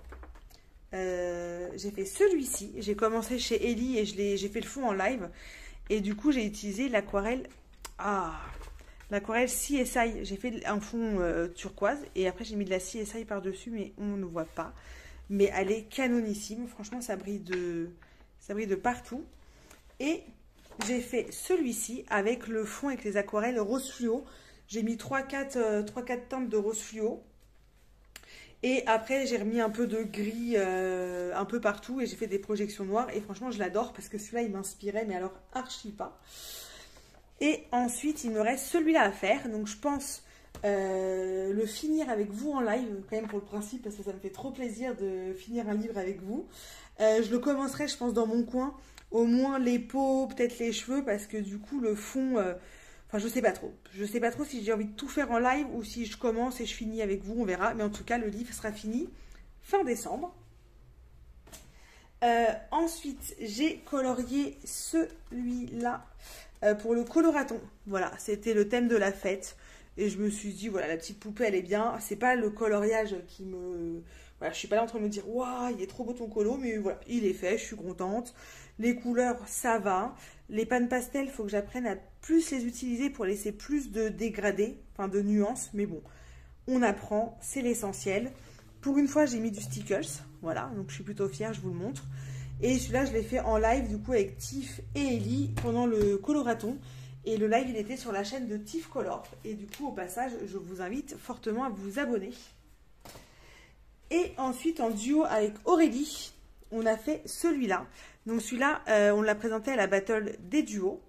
celui-ci. J'ai commencé chez Ellie et j'ai fait le fond en live. Et du coup, j'ai utilisé l'aquarelle. L'aquarelle CSI. J'ai fait un fond turquoise. Et après, j'ai mis de la CSI par-dessus. Mais on ne voit pas. Mais elle est canonissime. Franchement, ça brille de partout. Et j'ai fait celui-ci avec le fond avec les aquarelles rose fluo. J'ai mis 3-4 teintes de rose fluo. Et après, j'ai remis un peu de gris un peu partout et j'ai fait des projections noires. Et franchement, je l'adore parce que celui-là, il m'inspirait, mais alors archi pas. Et ensuite, il me reste celui-là à faire. Donc, je pense le finir avec vous en live, quand même pour le principe, parce que ça me fait trop plaisir de finir un livre avec vous. Je le commencerai, je pense, dans mon coin. Au moins les peaux, peut-être les cheveux, parce que du coup, le fond... Enfin, je sais pas trop. Je sais pas trop si j'ai envie de tout faire en live ou si je commence et je finis avec vous, on verra. Mais en tout cas, le livre sera fini fin décembre. Ensuite, j'ai colorié celui-là pour le coloraton. Voilà, c'était le thème de la fête. Et je me suis dit, voilà, la petite poupée, elle est bien. C'est pas le coloriage qui me... Voilà, je suis pas là en train de me dire, waouh, il est trop beau ton colo. Mais voilà, il est fait, je suis contente. Les couleurs, ça va. Les pannes pastel, il faut que j'apprenne à plus les utiliser pour laisser plus de dégradés, enfin de nuances. Mais bon, on apprend, c'est l'essentiel. Pour une fois, j'ai mis du stickers. Voilà, donc je suis plutôt fière, je vous le montre. Et celui-là, je l'ai fait en live, du coup, avec Tiff et Ellie pendant le coloraton. Et le live, il était sur la chaîne de Tiff Color. Et du coup, au passage, je vous invite fortement à vous abonner. Et ensuite, en duo avec Aurélie, on a fait celui-là. Donc celui-là, on l'a présenté à la battle des duos.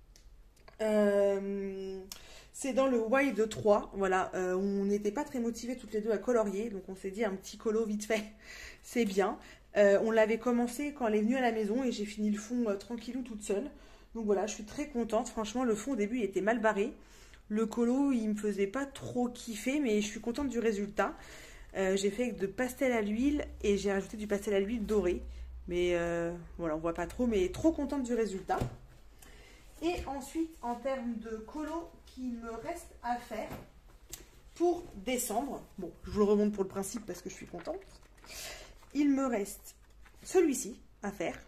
C'est dans le Wild 3, voilà, on n'était pas très motivés toutes les deux à colorier, donc on s'est dit un petit colo vite fait, c'est bien. On l'avait commencé quand elle est venue à la maison et j'ai fini le fond tranquillou toute seule. Donc voilà, je suis très contente, franchement le fond au début il était mal barré. Le colo il me faisait pas trop kiffer mais je suis contente du résultat. J'ai fait de pastel à l'huile et j'ai rajouté du pastel à l'huile doré. Mais voilà, on voit pas trop, mais trop contente du résultat. Et ensuite, en termes de colo qu'il me reste à faire pour décembre, bon, je vous le remonte pour le principe parce que je suis contente. Il me reste celui-ci à faire.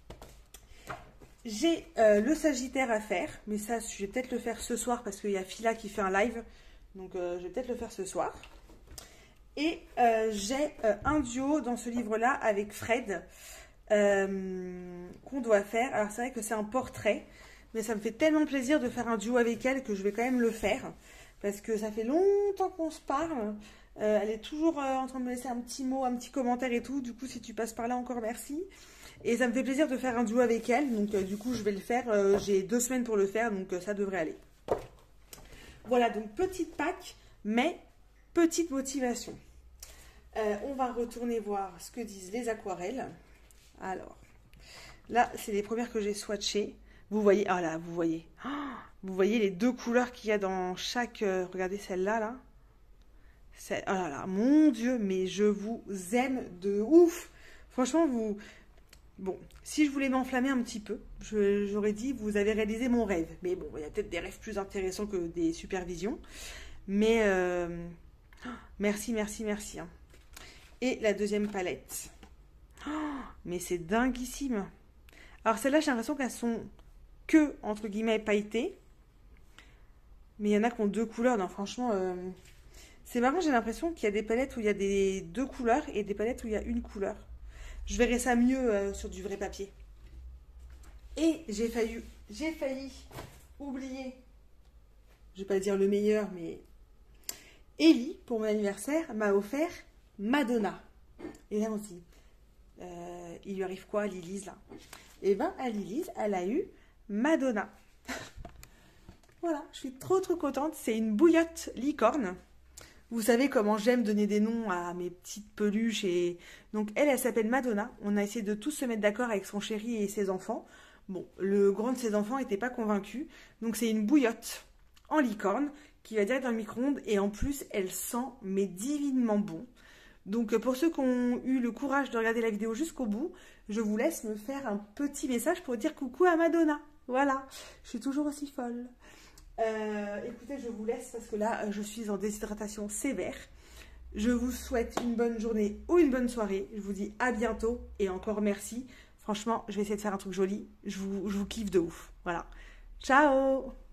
J'ai le Sagittaire à faire, mais ça, je vais peut-être le faire ce soir parce qu'il y a Fila qui fait un live. Donc, je vais peut-être le faire ce soir. Et j'ai un duo dans ce livre-là avec Fred qu'on doit faire. Alors, c'est vrai que c'est un portrait. Mais ça me fait tellement plaisir de faire un duo avec elle que je vais quand même le faire. Parce que ça fait longtemps qu'on se parle. Elle est toujours en train de me laisser un petit mot, un petit commentaire et tout. Du coup, si tu passes par là, encore merci. Et ça me fait plaisir de faire un duo avec elle. Donc, du coup, je vais le faire. J'ai 2 semaines pour le faire, donc ça devrait aller. Voilà, donc petite Pâques, mais petite motivation. On va retourner voir ce que disent les aquarelles. Alors, là, c'est les premières que j'ai swatchées. Vous voyez, ah là, vous voyez les 2 couleurs qu'il y a dans chaque, regardez celle-là, là. Oh là là, mon Dieu, mais je vous aime de ouf. Franchement, bon, si je voulais m'enflammer un petit peu, j'aurais dit, vous avez réalisé mon rêve. Mais bon, il y a peut-être des rêves plus intéressants que des supervisions. Mais, merci, merci, merci. Hein. Et la deuxième palette. Mais c'est dinguissime. Alors celles-là, j'ai l'impression qu'elles sont que, entre guillemets, pailletées. Mais il y en a qui ont 2 couleurs. Non, franchement, c'est marrant, j'ai l'impression qu'il y a des palettes où il y a des 2 couleurs et des palettes où il y a une couleur. Je verrai ça mieux sur du vrai papier. Et j'ai failli oublier, je vais pas dire le meilleur, mais Ellie, pour mon anniversaire, m'a offert Madonna. Et là, on se dit, il lui arrive quoi à Lilise, là? Et bien, à Lilise, elle a eu Madonna. Voilà, je suis trop contente. C'est une bouillotte licorne. Vous savez comment j'aime donner des noms à mes petites peluches. Et donc, elle s'appelle Madonna. On a essayé de tous se mettre d'accord avec son chéri et ses enfants. Bon, le grand de ses enfants n'était pas convaincu. Donc, c'est une bouillotte en licorne qui va direct dans le micro-ondes. Et en plus, elle sent mais divinement bon. Donc, pour ceux qui ont eu le courage de regarder la vidéo jusqu'au bout, je vous laisse me faire un petit message pour dire coucou à Madonna. Voilà, je suis toujours aussi folle. Écoutez, je vous laisse parce que là, je suis en déshydratation sévère. Je vous souhaite une bonne journée ou une bonne soirée. Je vous dis à bientôt et encore merci. Franchement, je vais essayer de faire un truc joli. Je vous kiffe de ouf. Voilà. Ciao!